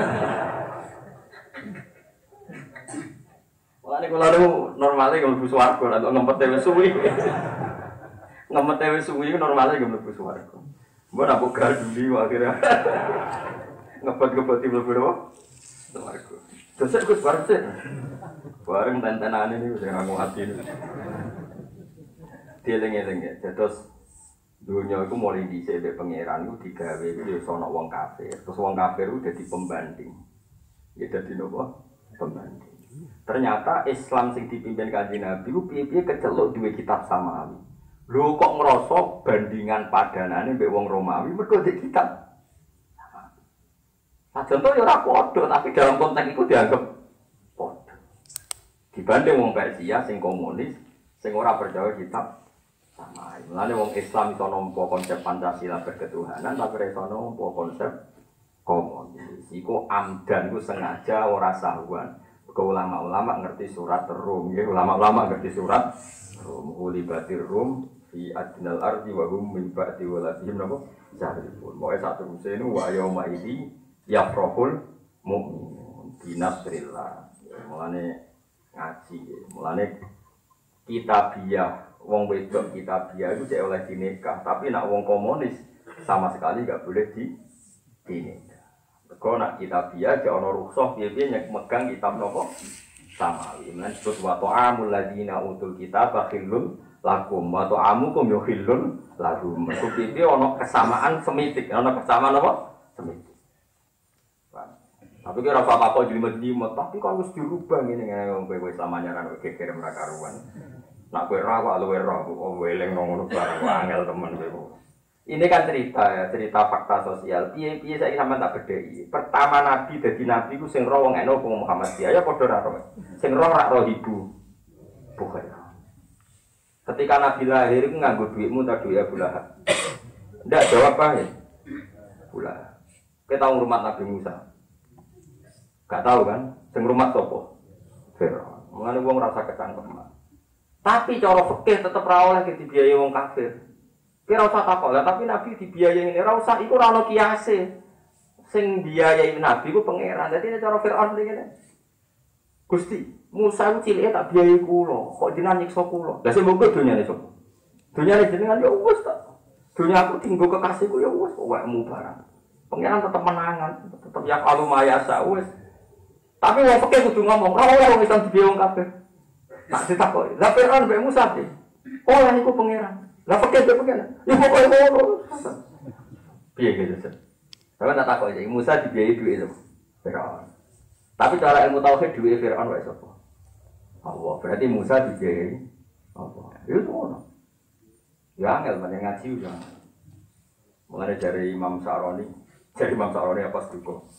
Mulane kula niku normale kalau mlebu swarga ora ngempet wis suwi. Ngempet wis suwi normale yo mlebu swarga. Mbok aku garduli akhirnya. Ngempet-ngempet mlebu swarga. Dosek Gus bareng sik. Bareng tentenane niku sing aku ati. Dieling-eling ya. Terus dunia itu mulai dhisik mbek pangeran iku digawe iku ya ana wong kafir. Terus wong kafir ku dadi pembanding. Ya dadi napa? Pembanding. Ternyata Islam sing dipimpin Kanjeng Nabi ku piye-piye keceluk duwe kitab samawi. Lho kok ngrasa bandingan padanane mbek wong Romawi mergo di kitab. Nah, contoh ya ora padha, tapi dalam konteks itu dianggap padha. Dibanding wong Persia sing komunis, sing ora percaya kitab sama. Mulane wong Islam iso nampa konsep Pancasila berketuhanan, tapi iso nampa konsep komunis. Iku amdan ku sengaja ora sahwan. Ke ulama-ulama ngerti surat Rum, nggih ulama-ulama ngerti surat Rum. Ulibatir Rum fi adnal ardi wa hum min ba'di waladihim napa? Jahripun. Moe satu musen wa yauma idi yafrahul mu'minun binasrillah. Mulane ngaji, mulane kitabiah wong wedok kitabiah itu cek oleh dinikah, tapi nak wong komunis sama sekali gak boleh di dinikah. Kau nak kitabiah cek ono rukhsah piye-piye nyek megang kitab nopo samawi. Menan disebut wa ta'amul ladzina utul kitaba khillun lakum wa ta'amukum yukhillun lahum. Itu piye ono kesamaan semitik, ono kesamaan apa? Semitik. Tapi kira apa kok jelimet-jelimet, tapi kalau harus dirubah ini ngene wong kowe selamanya kan geger ora karuan. Nak kowe ra kok luwe ra kok weleng nang ngono barang angel temen kowe. Ini kan cerita ya, cerita fakta sosial. Piye-piye saiki sampean tak bedheki. Pertama nabi dadi nabi ku sing roh wong eno wong Muhammadiyah ya padha ra roh. Sing roh ra roh ibu. Bukan. Ketika nabi lahir iku nganggo dhuwitmu ta dhuwit Abu Lahab. Ndak jawab ae. Pula. Kita tahu rumah Nabi Musa. Gak tahu kan? Sing rumah sapa? Firaun. Mulane wong rasa kecangkeman. Tapi cara fikih tetep ra oleh dibiayai wong kafir. Kira usah takok lah, tapi Nabi dibiayai ini, ora usah iku ora ono kiase. Sing biayai Nabi ku pangeran. Dadi nek cara Firaun ngene. Gusti, Musa ku cilike tak biayai kula, kok jenengan nyiksa kula. Lah sing monggo donyane sapa? Donyane jenengan ya wis ta. Donya aku tinggo kekasihku ya wis kok wekmu barang. Pangeran tetep menangan, tetep ya kalau mayasa wis. Tapi wong fikih kudu ngomong, ora oleh wong Islam dibiayai wong kafir. Tak ditakoki. Lah Firaun mbek Musa piye? Oh, niku pangeran. Lah fakir bener kan? Ya pokoke ngono. Piye gitu, Sen? Sampe tak takok iki, Musa dibiayai duit itu. Firaun. Tapi cara ilmu tauhid duit Firaun wae sapa? Allah. Berarti Musa dibiayai Allah. Itu ngono. Ya angel meneng ngaji udah. Mulai dari Imam Sa'roni, dari Imam Sa'roni apa seduko?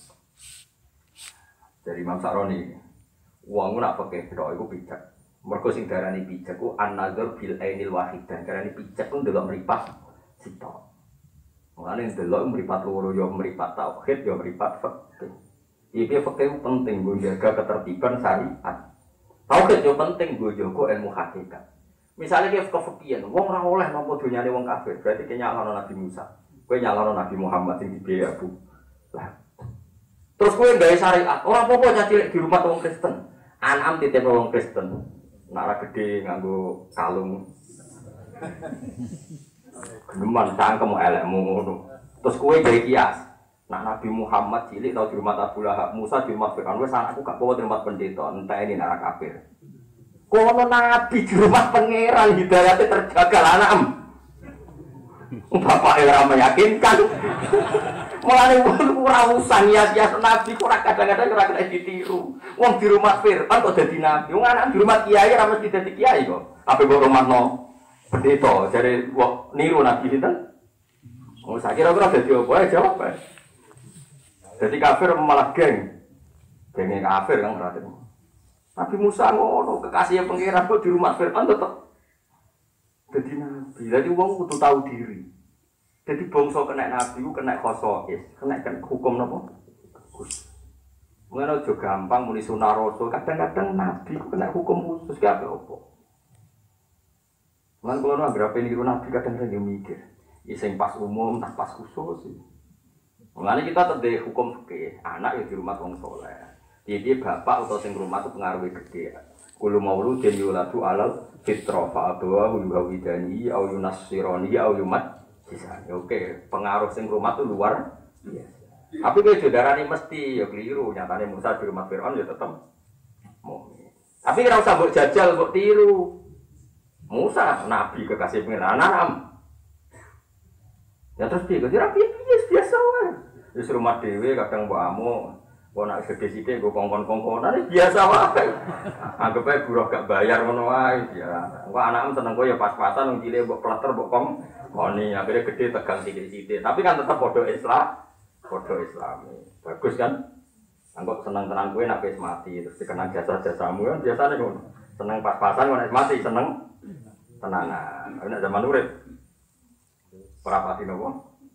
Dari Imam Sa'roni. Wong nak fakir tok iku bijak. Mergo sing darani pijak ku an-nazar bil ainil wahidah. Darani pijak ku ndelok mripat sitok. Mulane ndelok mripat loro ya mripat tauhid ya mripat fikih. Iki fikih penting nggo jaga ketertiban syariat. Tauhid yo penting nggo jaga ilmu hakikat. Misale ki kefikian, wong ora oleh nampa donyane wong kafir, berarti ki nyalano Nabi Musa. Kowe nyalano Nabi Muhammad sing dibiayai Abu Lahab. Terus kowe gawe syariat, ora apa-apa cacilik di rumah wong Kristen. Anam titip wong Kristen. Nara gede nganggo kalung. Geneman cangkem elekmu ngono. Terus kowe gawe kias. Nah Nabi Muhammad cilik tau di rumah Abu Lahab, Musa di rumah Firaun. Wes anakku gak bawa di rumah pendeta, entah ini nara kafir. Kono Nabi di rumah pangeran hidayate terjagal anam. Bapak ora meyakinkan. Mulane wong ora usah hias-hias nabi ora kadang-kadang ora kena ditiru. Wong di rumah Fir'aun kok dadi nabi. Wong anak di rumah kiai ora mesti dadi kiai kok. Apa kok rumahno pendeta jare kok niru nabi sinten? Oh sak kira-kira dadi apa ya jawab bae. Dadi kafir malah geng. Genge kafir kan berarti. Nabi Musa ngono kekasih pangeran kok di rumah Fir'aun tetep dadi nabi. Dadi wong kudu tahu diri. Jadi bangsa kena nabi ku kena khosois, kena kan hukum napa? Khusus. Ngono aja gampang muni sunah rasul, kadang-kadang nabi ku kena hukum khusus ki apa apa. Lan kula anggere ini nabi kadang-kadang yo mikir, sing pas umum tak pas khusus. Mulane kita tende hukum fikih, anak ya di rumah wong saleh. Jadi bapak atau sing rumah itu pengaruhi gede. Kulo mauludin yuladu alal fitrah fa abwa yuhawidani au yunassirani au yumat. Oke, pengaruh sing rumah itu luar biasa. Tapi kalau saudaranya mesti ya keliru. Nyatanya Musa di rumah Fir'aun ya tetap mukmin. Tapi kalau usah mbok jajal, mbok tiru. Musa nabi kekasih pengenalan anam. Ya terus dia kira biasa wae. Di rumah dewe kadang mbok amu, mbok nak gede sithik nggo kongkon-kongkonan biasa wae. Anggap ae buruh gak bayar ngono wae ya. Engko anakmu seneng kok ya pas-pasan wong cilik mbok pleter mbok kong. Oh ini akhirnya gede tegang sidik-sidik, tapi kan tetap bodoh Islam, bodoh Islami, bagus kan? Anggap senang tenang gue nak mati, terus dikenang jasa-jasamu kan biasanya gue senang pas-pasan gue mati, senang tenangan. Ini zaman urip, perapati nopo,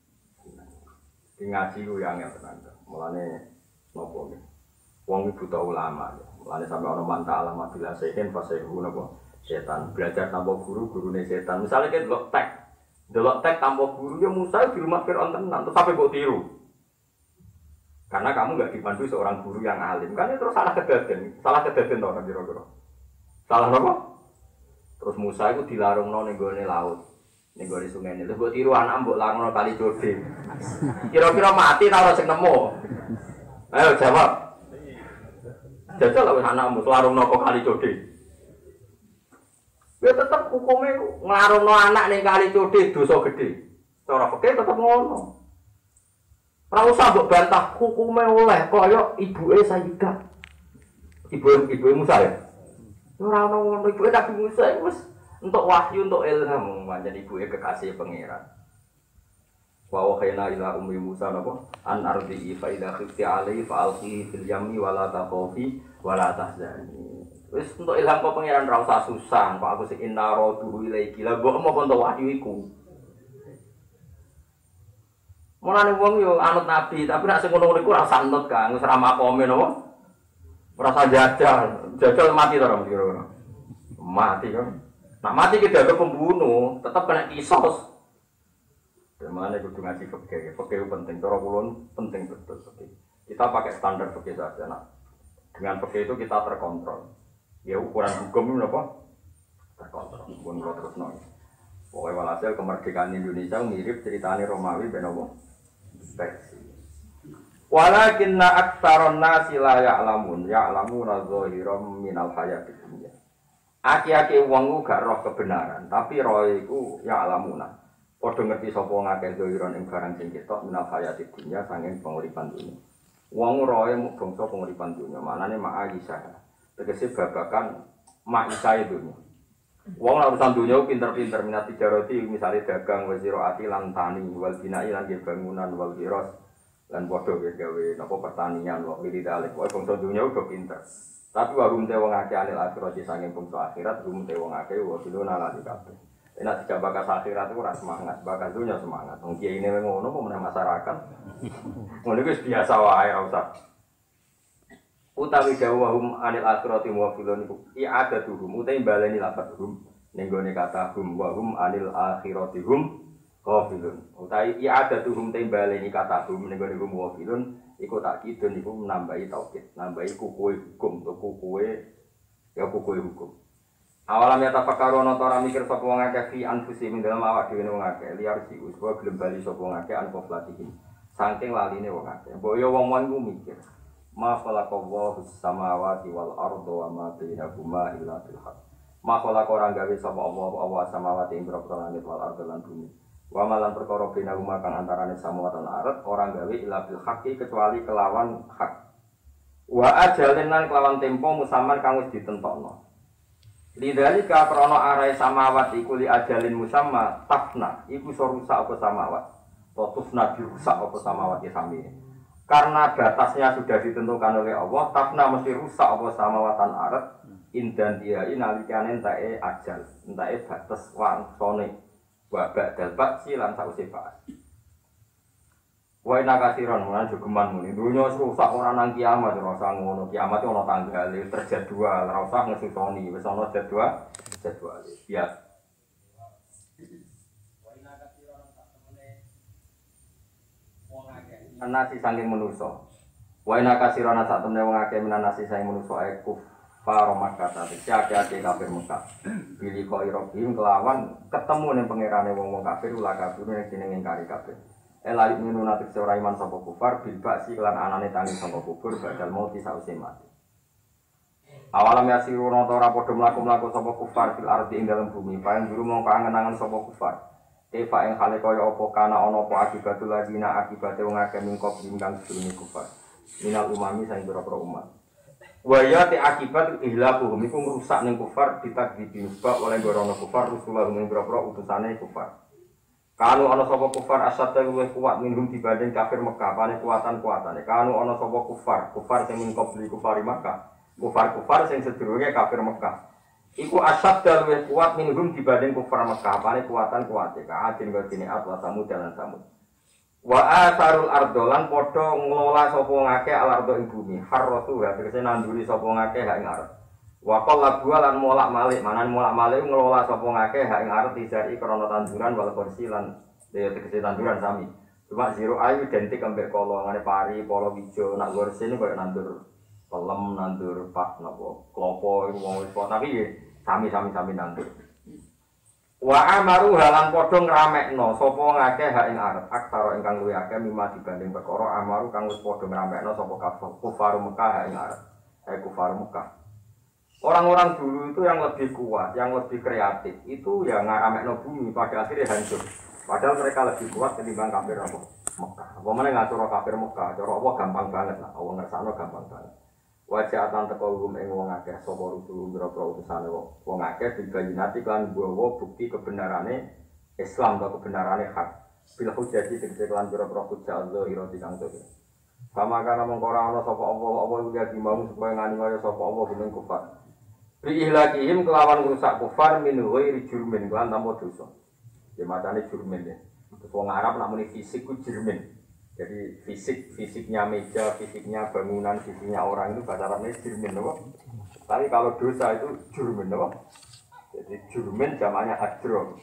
ngaji gue yang yang tenang, mulane nopo nih, wong ibu tahu ulama, mulane sampai orang mantap lama bila sehin pas sehu nopo setan belajar tanpa guru, guru nih setan, misalnya kayak blok tek. Delok tek tanpa guru ya Musa di rumah Fir'aun tenan terus sampai kok tiru. Karena kamu enggak dipandu seorang guru yang alim. Kan itu terus salah kedaden. Salah kedaden to kan kira-kira. Salah apa? Terus Musa itu dilarungno ning gone laut. Ning gone sungai ini. Terus mbok tiru anak mbok larungno kali Jode. Kira-kira mati ta ora sing nemu? Ayo jawab. Jajal lho anakmu larungno kok kali Jode. Ya tetap hukumnya nglarungno anak ning kali Codhe dosa gede. Cara fikih tetap ngono. Ora usah mbok bantah hukumnya oleh kaya ibuke Sayyidah. Ibu ibu Musa ya. Ora ono ngono ibuke Nabi Musa wis entuk wahyu entuk ilham pancen ibuke kekasih pangeran. Wa wakhayna ila ummi Musa napa an ardi fa idza khifti alaihi fa alqi fil yammi wa la taqafi wa la tahzani. Wis untuk ilham kok pangeran ra usah susah, kok aku sing inna raduhu ilaiki. Lah mbok mau entuk wahyu iku. Mulane wong yo anut nabi, tapi nek sing ngono-ngono iku ora usah anut Kang, wis ra makome napa. Ora usah jajal, jajal mati to ora kira-kira. Mati kan. Nak mati ki dadi pembunuh, tetap kena kisos. Mana kudu ngaji fikih, fikih penting, cara kulon penting betul fikih. Kita pakai standar fikih saja, nah. Dengan fikih itu kita terkontrol. Ya ukuran hukum itu apa? Terkontrol. Bukan kalau terus nol. Pokoknya walhasil kemerdekaan Indonesia mirip ceritanya Romawi benowo. Versi. Walakinna aktsaron nasi la ya'lamun, ya'lamuna zahiram minal hayatid dunya. Aki-aki wong gak roh kebenaran, tapi roh iku ya'lamuna. Padha ngerti sapa ngakeh zahiran ing barang sing ketok minal hayatid dunya sanging penguripan dunya. Wong roe mung bangsa penguripan dunya, maknane ma'isah. Tegese babakan ma'isah dunya. Wong ora urusan dunya pinter-pinter minat tijarati misale dagang wa ziraati lan tani wal binai lan bangunan wal giros lan padha gawe napa pertanian wa widale wae bangsa dunya uga pinter. Tapi wa rum te wong akeh anil akhirat sanging bangsa akhirat rum te wong akeh wa filuna lan kabeh. Enak tidak bakas akhirat itu ora semangat, bakas dunya semangat. Wong kiai ini ngono kok meneh masyarakat. Ngono iku biasa wae ora usah. Utawi dawuhum anil akhirati muwafilun iku i'ada tuhum utawi baleni lafaz hum ning gone kata hum wa hum anil akhirati hum ghafilun. Utawi i'ada tuhum utawi baleni kata hum ning gone muwafilun iku tak kidun iku nambahi taukid, nambahi kukuhe hukum to kukuhe ya kukuhe hukum. Awalam ya tafakkaru ana ora mikir sapa wong akeh fi anfusi min dalam awak dhewe wong akeh liar si wis wae gelem bali sapa wong akeh an koflatihim. Saking laline wong akeh. Mbok yo wong-wong iku mikir ma khalaqallahu samawati wal arda wa ma bainahuma illa bil haqq. Ma khalaqa ora gawe sapa Allah apa samawati ing boro langit wal arda lan bumi. Wa malan perkara bina huma kang antarane samawati lan ardh orang gawe ila bil haqqi kecuali kelawan hak. Wa ajalin lan kelawan tempo musamman kang wis ditentokno. Lidzalika krana arae samawat iku li ajalin musamma tafna iku iso rusak apa samawat. Totufna dirusak apa samawat ya sami. Karena batasnya sudah ditentukan oleh Allah, tafna mesti rusak apa samawatan ardh indan dia inalikane entae ajal, entae batas wangsane. Wa ba'dal ba'si lan sause ba'as. Wa inna kasiron lan jogeman muni. Dunya rusak ora nang kiamat ora usah ngono. Kiamat ono tanggale terjadwal, ora usah ngesutoni. Wis ono jadwal, jadwal. Biar. Wa inna kasiron sak temene wong akeh. Nasi saking manusa. Wa inna kasiron sak temene wong akeh minan nasi saking manusa iku Faro Makkah tadi, cak-cak kafir Mekah. Pilih kau irobim kelawan ketemu nih pangerane wong wong kafir ulah kafir yang jenenge ngingkari kafir. Elali minu natik seorang iman sapa kufar bilba si kelan anane tangi sapa kufur badal mauti sause mati. Awalam yasiru nata ora padha mlaku-mlaku sapa kufar fil ardi ing dalem bumi, paing guru mong kangen-angen sapa kufar. Eva ing hale kaya apa kana ana apa akibatul ladina akibate wong akeh mingko bingkang sedurunge kufar. Minal umami saing pira-pira umat. Waya te akibat ihlakuhum iku ngrusak ning kufar ditakdibi sebab oleh gorono kufar rusulah ning boro-boro utusane kufar. Kanu ana sapa kufar asad luwih kuat minhum dibanding kafir Mekah, pane kuatan-kuatane. Kanu ana sapa kufar, kufar sing mingko beli kufar Mekah. Kufar-kufar sing sedurunge kafir Mekah. Iku asad luwih kuat minhum dibanding kufar Mekah, pane kuatan-kuate. Kaadin godine atwa samud dalan samud. Wa asarul ardolan padha ngelola sapa ngake alardo ing bumi harrosu ya tegese nanduri sapa ngake hak ing arep wa qalla lan molak-malik manan molak-malik ngelola sapa ngake hak ing arep disari krana tanduran wal kursi lan tegese tanduran sami cuma zero ayu identik ambek kala ngene pari polo wijo nak kursi ini koyo nandur pelem nandur pak napa klopo iku wong wis tapi sami-sami sami nandur. Wa amaru halan padha ngramekno sapa ngakeh hak ing arep aksara ingkang luwih akeh mimma dibanding perkara amaru kang wis padha ngramekno sapa kufar Mekah hak ing arep eh kufar Mekah. Orang-orang dulu itu yang lebih kuat, yang lebih kreatif itu ya ngaramekno bumi pada akhirnya hancur. Padahal mereka lebih kuat ketimbang kafir Mekah. Apa meneh ngatur kafir Mekah, cara apa gampang banget lah, Allah ngersakno gampang banget. Wajah atan teko gum ing wong akeh sapa rusul boro-boro utusane wong akeh dibayinati kan bawa bukti kebenarane Islam atau kebenarane hak. Bila hujjati tegese lan boro-boro hujjah zahira dikang to. Sama kana mongko ora ana sapa apa apa iku ya dimau supaya ngani kaya sapa apa gumeng kufar. Bi ihlakihim kelawan ngrusak kufar min ghairi jurmin lan tanpa dosa. Ya macane jurmin ya. Terus wong Arab namune fisik ku jurmin. Jadi fisik, fisiknya meja, fisiknya bangunan, fisiknya orang itu bahasa Arabnya jurmin, no? Tapi kalau dosa itu jurmin, no? Jadi jurmin zamannya hadro.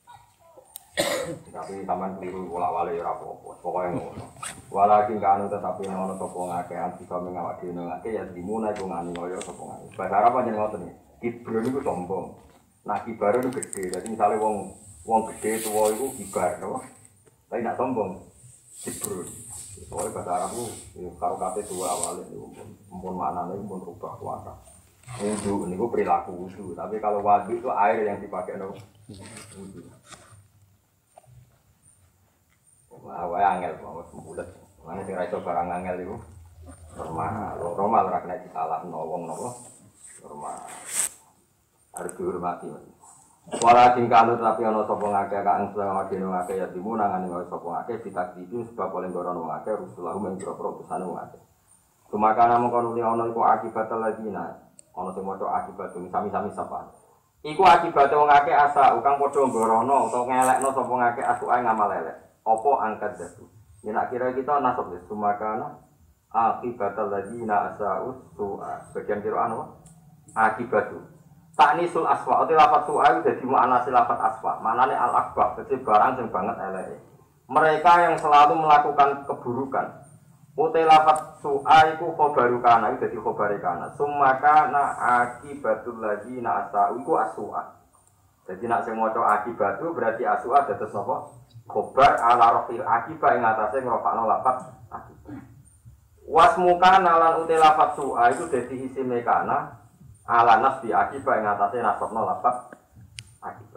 Tapi taman keliru wala-wala ya apa-apa, pokoknya ngono. Walakin kanu tetapi ngono sapa ngakean bisa mengawak dhewe ngake ya dimuna iku ngani kaya sapa ngani. Bahasa Arab panjenengan ngoten iki. Kibro niku sombong. Nah kibar itu gede. Jadi misalnya wong wong gede tuwa iku kibar, no? Tapi nak sombong. Kibro. Soalnya bahasa Arab itu karo kate dua awalnya itu mumpun maknanya mumpun rubah kuasa. Wudu ini perilaku wudu, tapi kalau wadu itu air yang dipakai no. Wudu. Awal angel banget sembulat. Mana sih raiso barang angel itu normal, normal ora kena disalah wong nopo normal. Harus dihormati. Wala tingkalu tapi ana sapa ngake kang sedaya dene ngake ya dimunangane kaya sapa ngake ditakdidu sebab oleh gorono ngake rusulahu men propro pesane ngake. Sumakana mongko nuli ana iku akibat ladina. Ana sing maca akibat sami-sami sapa. Iku akibat wong ngake asa kang padha gorono utawa ngelekno sapa ngake asuke ngamal elek. Apa angkat datu. Yen kira kita nasab wis sumakana akibat ladina asa usu'a. Bagian kira anu akibatu. Taknisul aswa, atau lafaz su'ai jadi mu'anasi lafaz aswa. Manane al-akbar, jadi barang yang banget elek. Mereka yang selalu melakukan keburukan. Utai lafaz su'ai ku khobarukana, itu jadi khobarikana. Sumakana akibatul lagi na asa'u ku aswa. Jadi nak semoco akibatu berarti aswa dados napa? Khobar ala rafil akibat yang atasnya ngerofakno lafaz akibat. Wasmuka nalan utai lafaz su'ai itu jadi isi mekana. Ala nasbi akibat yang atasnya nasabna lafaz akibat.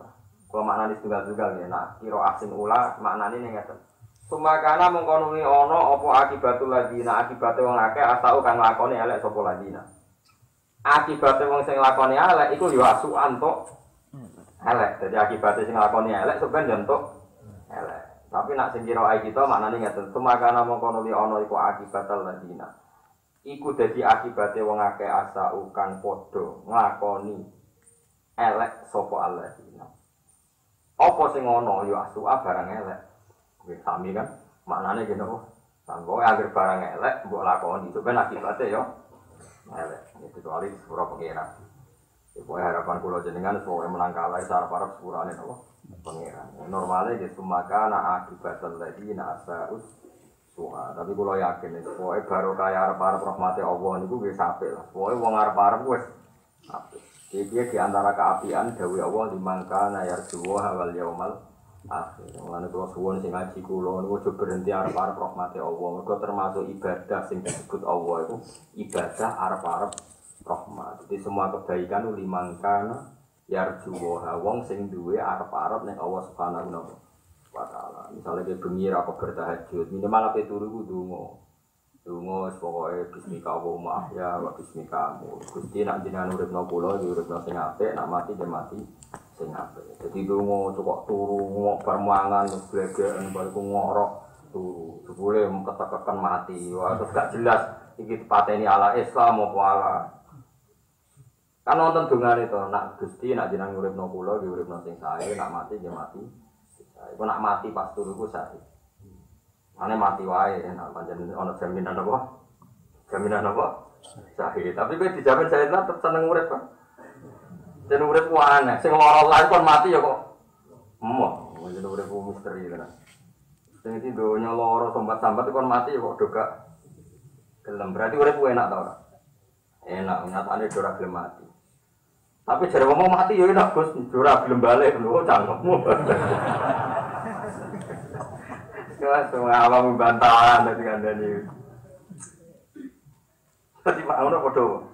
Kalau maknane tunggal-tunggal ya, nak kira asing ula maknane ning ngeten. Sumakana mengkonuni ana apa akibatul ladina akibate wong akeh asau kang lakoni elek sapa ladina. Akibate wong sing lakoni elek iku ya asukan tok elek. Dadi akibate sing lakoni elek sebenarnya entuk elek. Tapi nak sing kira ae kita maknane ngeten. Sumakana mengkonuni ana iku akibatul ladina. Iku dadi akibate wong akeh asau kang padha nglakoni elek sapa alladzina. Apa sing ana ya asu'a barang elek. Wis sami kan maknane ngene kok. Sanggo anggere barang elek mbok lakoni itu ben akibate ya elek. Itu kecuali sepura pengira. Iku harapan kula jenengan supaya menang kalah sarep-arep sepurane napa pengira. Normale ge sumaka ana akibatul ladina asa'us su'a. Tapi kula yakin supaya barokah arep-arep rahmate Allah niku wis apik lah. Pokoke wong arep-arep wis apik. Iki di antara keapian dawuh Allah dimangka na yarjuwa wal yaumal akhir. Mulane kula suwun sing ngaji kula niku aja berhenti arep-arep rahmate Allah. Mergo termasuk ibadah sing disebut Allah itu ibadah arep-arep rahmat. Jadi semua kebaikan limangka yarjuwa wong sing duwe arep-arep ning Allah Subhanahu wa taala. Misale ke bengi ra kok bertahajud, minimal ape turu ku ndonga. Dungo pokoke bismika Allahumma ahya wa bismika amut. Gusti nak jenengan uripno kula uripno sing apik, nak mati ya mati sing apik. Dadi dungo cukup turu ngok permangan blegen bariku ngorok turu. Jebule ketekekan mati. Wah terus gak jelas iki dipateni ala Islam apa ala. Kan wonten dongane to, nak Gusti nak jenengan uripno kula uripno sing sae, nak mati ya mati. Iku nak mati pas turu ku sae. Ane mati wae, nak pancen ana jaminan apa? Jaminan apa? Sahih. Tapi kowe dijamin saya tetep seneng urip kan. Jeneng urip ku aneh, sing lara lan kon mati ya kok. Emoh, jeneng urip ku misteri tenan. Sing iki donya lara sambat-sambat kon mati ya kok do gak gelem. Berarti urip ku enak ta ora? Enak, nyatane do ora gelem mati. Tapi jare wong mati ya enak Gus, do ora gelem balik lho cangkemmu. Ya, semua awam bantahan dari kandani. Tadi mau nak bodoh.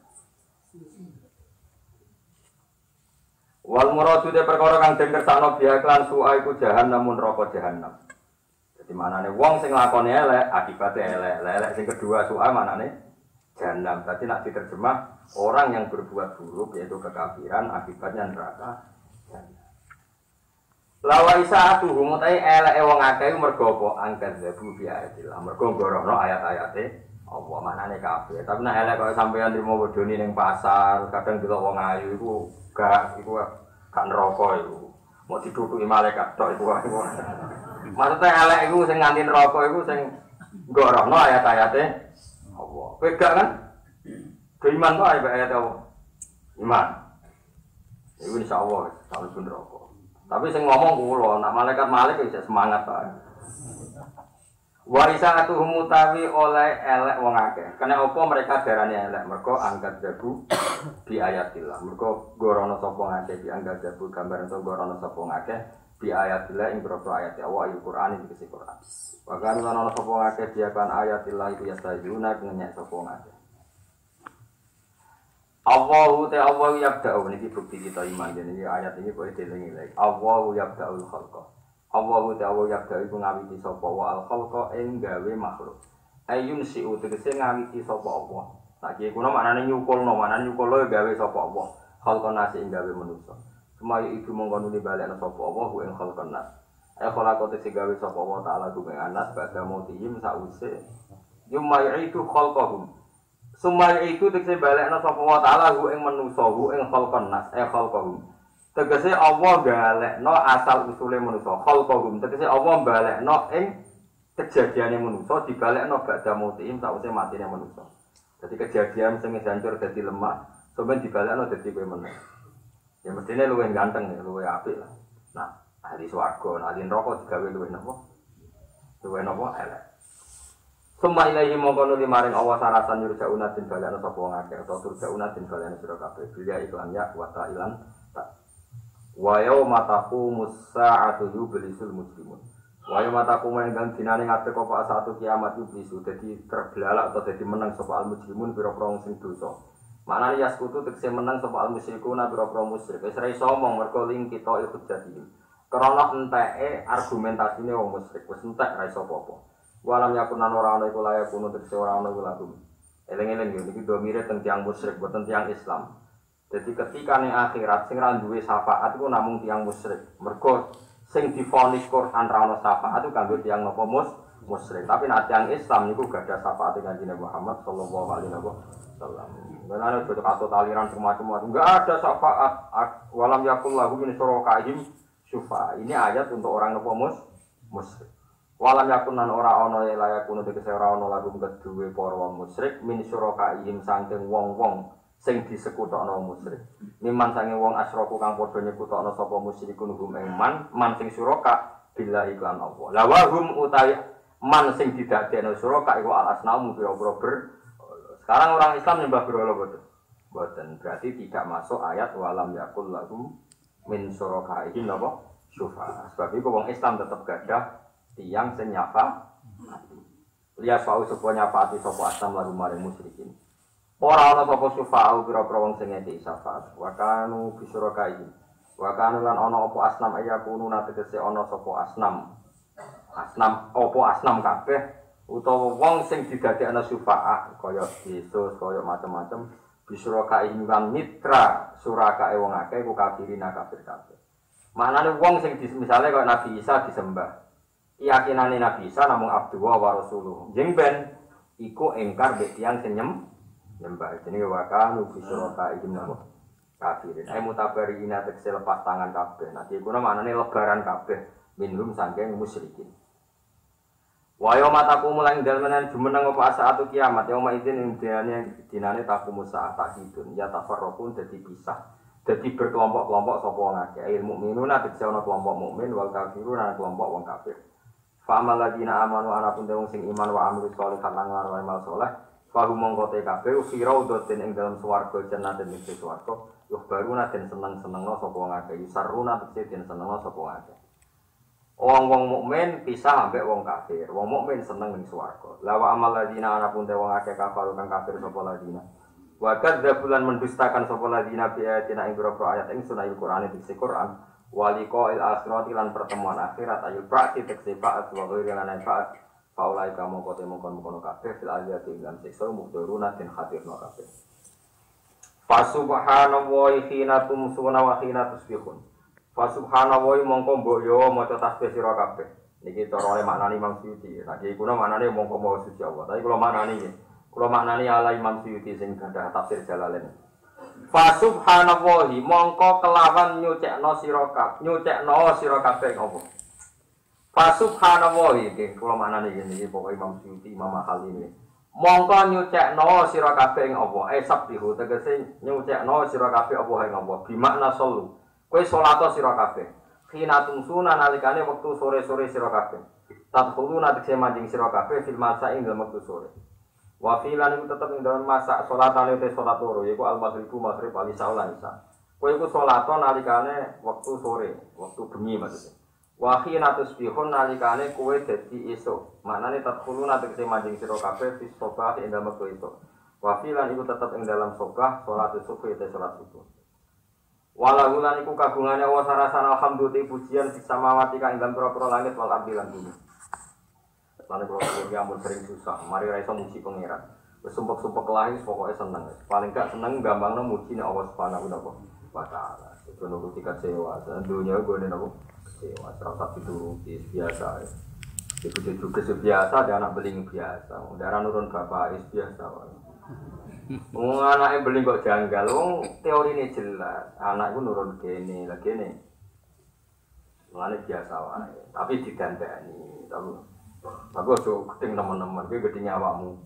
Wal muradu de perkara kang den kersakno biya klan su'a iku jahanam mun neraka jahanam. Dadi manane wong sing nglakoni elek akibate elek. Elek sing kedua su'a manane jahanam. Dadi nek diterjemah orang yang berbuat buruk yaitu kekafiran akibatnya neraka. Lawa isa atuh mutai eleke wong akeh mergo apa angkat zabu bi ayatillah. Mergo gorono ayat-ayate apa manane kabeh. Tapi nek elek kok sampeyan trimo bodoni ning pasar, kadang delok wong ayu iku gak iku gak neraka iku. Mau ditutuki malaikat tok iku wae. Maksudnya elek iku sing nganti neraka iku sing gorono ayat-ayate apa. Kowe gak kan? Beriman kok ayat apa? Iman. Iku insyaallah kalau pun neraka. Tapi sing ngomong kula, nak malaikat malik wis semangat ta. Warisa atuh mutawi oleh elek wong akeh. Kene apa mereka darane elek? Mergo angkat jabu di ayatillah. Mergo gorono sapa ngakeh di angkat jabu gambaran sapa gorono sapa ngakeh di ayatillah ing boro ayat Allah Al-Qur'an iki kisi Qur'an. Bahkan ana sapa ngakeh di ayatillah itu ya sayuna ngenyek sapa ngakeh. Allahu ta Allahu yabda'u niki bukti kita iman dene iki ayat iki kok dielingi lagi. Allahu yabda'ul khalqa. Allahu ta Allahu yabda'u iku ngawiti sapa wa al khalqa ing gawe makhluk. Ayun si'u tegese ngawiti sapa Allah. Saiki kuno maknane nyukulno, maknane nyukulno gawe sapa Allah. Khalqa nasi ing gawe manusa. Semaya iku mongko nuli balekna sapa Allah ing khalqan nas. Ay khalaqo tegese gawe sapa Allah taala ku ing anas badha mutihim sause. Yumma yu'idu khalqahum. Sumaya itu tegese balekna sapa wa taala hu ing manusa hu ing khalqan nas eh khalqahum. Tegese Allah balekno asal usule manusa khalqahum. Tegese Allah balekno ing kejadiane manusa dibalekno badha mutim sause matine manusa. Dadi kejadian sing hancur dadi lemah, sampeyan dibalekno dadi kowe meneh. Ya mestine luwih ganteng ya, luwih apik lah. Nah, ahli swarga, ahli neraka digawe luwih napa? Luwih napa elek. Summa ilahi mongko nuli maring Allah sarasan yurja unatin balana sapa ngakeh atau turja unatin balana sira kabeh bilya iklan ya wa ta'ilan ta wa yauma taqumus sa'atu yublisul muslimun wa yauma taqumu ing dinane ngatek apa satu kiamat yublisu dadi terbelalak atau dadi menang sapa al muslimun pira-pira sing dosa Maknane yaskutu tegese menang sapa al musyrikuna biro-biro musyrik. Wis ra iso omong mergo ling kita iku jadi. Karena enteke argumentasine wong musyrik wis entek ra iso apa-apa. Walam yakunan ora ana iku layak kuno tegese ora ana iku lagu. Eling-eling iki domire teng tiyang musyrik boten tiyang Islam. Jadi ketika ning akhirat sing ra duwe syafaat iku namung tiyang musyrik. Mergo sing divonis Quran ra ana syafaat iku kanggo tiyang napa mus musyrik. Tapi nek tiyang Islam niku gak ada syafaat Kanjeng Muhammad sallallahu alaihi wasallam. Benar betul atau aliran semacam macam enggak ada syafaat walam yakul lahu min syurakaihim syufa. Ini ayat untuk orang nopo mus musyrik. Walam yakun nan ora ana layak kuno tegese ora ana lagu kedue para wong musyrik min syurakaihim saking wong-wong sing disekutokno musyrik. Miman sange wong asroku kang padha nyekutokno sapa musyrikun hum iman man sing syuraka billahi lan Allah. La wa hum utawi man sing didadekno syuraka iku al asnamu pira-pira ber. Sekarang orang Islam nyembah berhala boten. Boten berarti tidak masuk ayat walam yakul lahum min syurakaihim napa syufa. Sebab itu wong Islam tetap gadah tiyang sing nyafa liya sawau sapa nyafaati sapa asam lagu maring musyrikin. Ora ana sapa syufa pira-pira wong sing ngeti syafaat. Wa kanu bi syurakaihim. Wa kanu lan ana apa asnam ayakunu nate tegese ana sapa asnam. Asnam apa asnam kabeh utawa wong sing didadekno syufa'a kaya Yesus kaya macam-macam bisuraka lan mitra surakae wong akeh ku kafirina kafir kabeh. Maknane wong sing misale kaya Nabi Isa disembah. Keyakinane Nabi Isa namung abduwa wa rasuluh. Jeng ben iku engkar mbek tiyang sing nyembah. Jenenge wa kanu bisuraka ibnu kafirin. Ai mutabarina tekse lepas tangan kabeh. Nah iku maknane lebaran kabeh minhum saking musyrikin. Wayo mataku mulang dalmenan jumeneng apa saatu kiamat ya oma izin ing dinane dinane takumu saat tak hidun ya tafarraqun dadi pisah dadi berkelompok-kelompok sapa wong akeh ilmu minuna tegese ana kelompok mukmin wal kafirun ana kelompok wong kafir fa amal ladina amanu ana pun wong sing iman wa amil sholihan lan ngarep amal saleh fa hum mongko te kabeh firaudatin ing dalam swarga jannatin ing swarga yo baruna den seneng-senengno sapa wong akeh saruna tegese den senengno sapa wong akeh. Wong-wong mukmin pisah ambek wong kafir. Wong mukmin seneng ning swarga. La wa amal ladina ana pun te wong akeh kafir kang kafir sapa ladina. Wa kadzabulan mendustakan sapa ladina bi ayatina ing boro ayat ing sunah Al-Qur'an iki Quran. Wa liqa'il akhirati lan pertemuan akhirat ayul prakti tekse faat wa ghairi lan faat. Faulai kamu kote mongkon-mongkon kafir fil ayati lan siksa muduruna den khatirna kafir. Fa subhanallahi khina tumsuna wa khina tusbihun. Fa subhanallahi mongko mbok yo maca tasbih sira kabeh. Niki carane maknani Imam Suyuti. Nah iki kuna maknane mongko mawa suci Allah. Tapi kula maknani nggih. Kula maknani ala Imam Suyuti sing gadah tafsir Jalalain. Fa subhanallahi mongko kelawan nyucekno sira kabeh, nyucekno sira kabeh apa? Fa subhanallahi nggih kula maknani niki pokoke Imam Suyuti Imam Mahali ini. Mongko nyucekno sira kabeh apa? Eh sabbihu tegese nyucekno sira kabeh apa ing apa? Bi makna solu. Kowe salat sira kabeh. Khina tumsuna nalikane wektu sore-sore sira kabeh. Tadkhuluna tegese manjing sira kabeh fil masa ing dalem wektu sore. Wa filan iku tetep ing dalem masa salatane te salat loro yaiku al maghribu maghrib al isya lan isya. Kowe iku salat nalikane wektu sore, wektu bengi maksudnya. Wa khina tusbihun nalikane kowe dadi esuk. Maknane tadkhuluna tegese manjing sira kabeh fis sabah ing dalem wektu esuk. Wa filan iku tetep ing dalem sabah salat subuh te salat subuh. Walau lan iku kagungane Allah sarasana alhamdulillah pujian fis samawati kang ing pira-pira langit wal ardi lan bumi. Lan kula kuwi amun sering susah, mari ra iso muji pangeran. Wis sumpek-sumpek lahir pokoke seneng. Paling gak seneng gambangno muji nek Allah Subhanahu wa taala. Itu nuruti kecewa, dunya gone napa? Kecewa, terus dituruti biasa. Iku juga biasa, ada anak beling biasa. Darah nurun bapak is biasa wae. Wong anake beling kok janggal, wong teorine jelas. Anak iku nurun kene, lha kene. Mulane biasa wae, tapi didandani. Tapi bagus yo gedeng teman-teman, kuwi gedeng awakmu.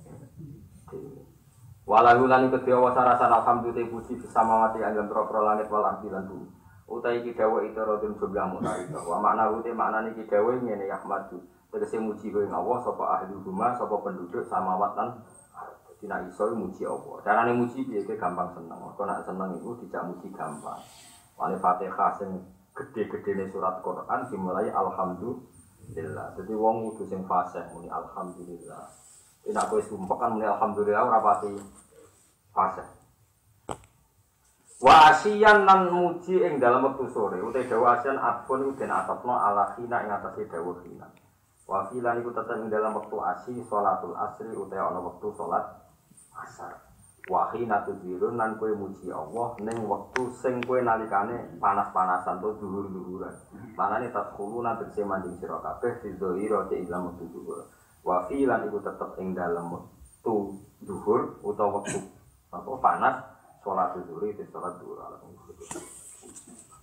Walau lan kedhe wa sarasana alhamdulillah puji samawati alam pro-pro langit wal ardi lan bumi. Utai iki dawuh itu rodun jumlah mutawi. Wa makna uti maknane iki dawuh ngene Ahmadu. Tegese muji kowe Allah sapa ahli rumah, sapa penduduk samawat lan dina iso muji Allah. Carane muji piye ke gampang seneng. Kok nek seneng iku dijak muji gampang. Wale Fatihah sing gedhe-gedhene surat Quran dimulai alhamdulillah. Dadi wong kudu sing fasih muni alhamdulillah. Nek kowe sumpah kan muni alhamdulillah ora pati fasih. Wa asyian lan muji ing dalam wektu sore utai dawa asyian adpun iku den atapno ala khina ing atase dawa khina. Wa filan iku tetep ing dalam wektu asyi salatul asri utai ana wektu salat asar. Wa khina tudzirun lan kowe muji Allah ning wektu sing kowe nalikane panas-panasan to dhuwur-dhuwuran. Manane tadkhuluna tegese manjing sira kabeh fidzahira ing dalam wektu dhuwur. Wa filan iku tetep ing dalam wektu dhuwur utawa wektu apa panas salat zuhur itu salat zuhur.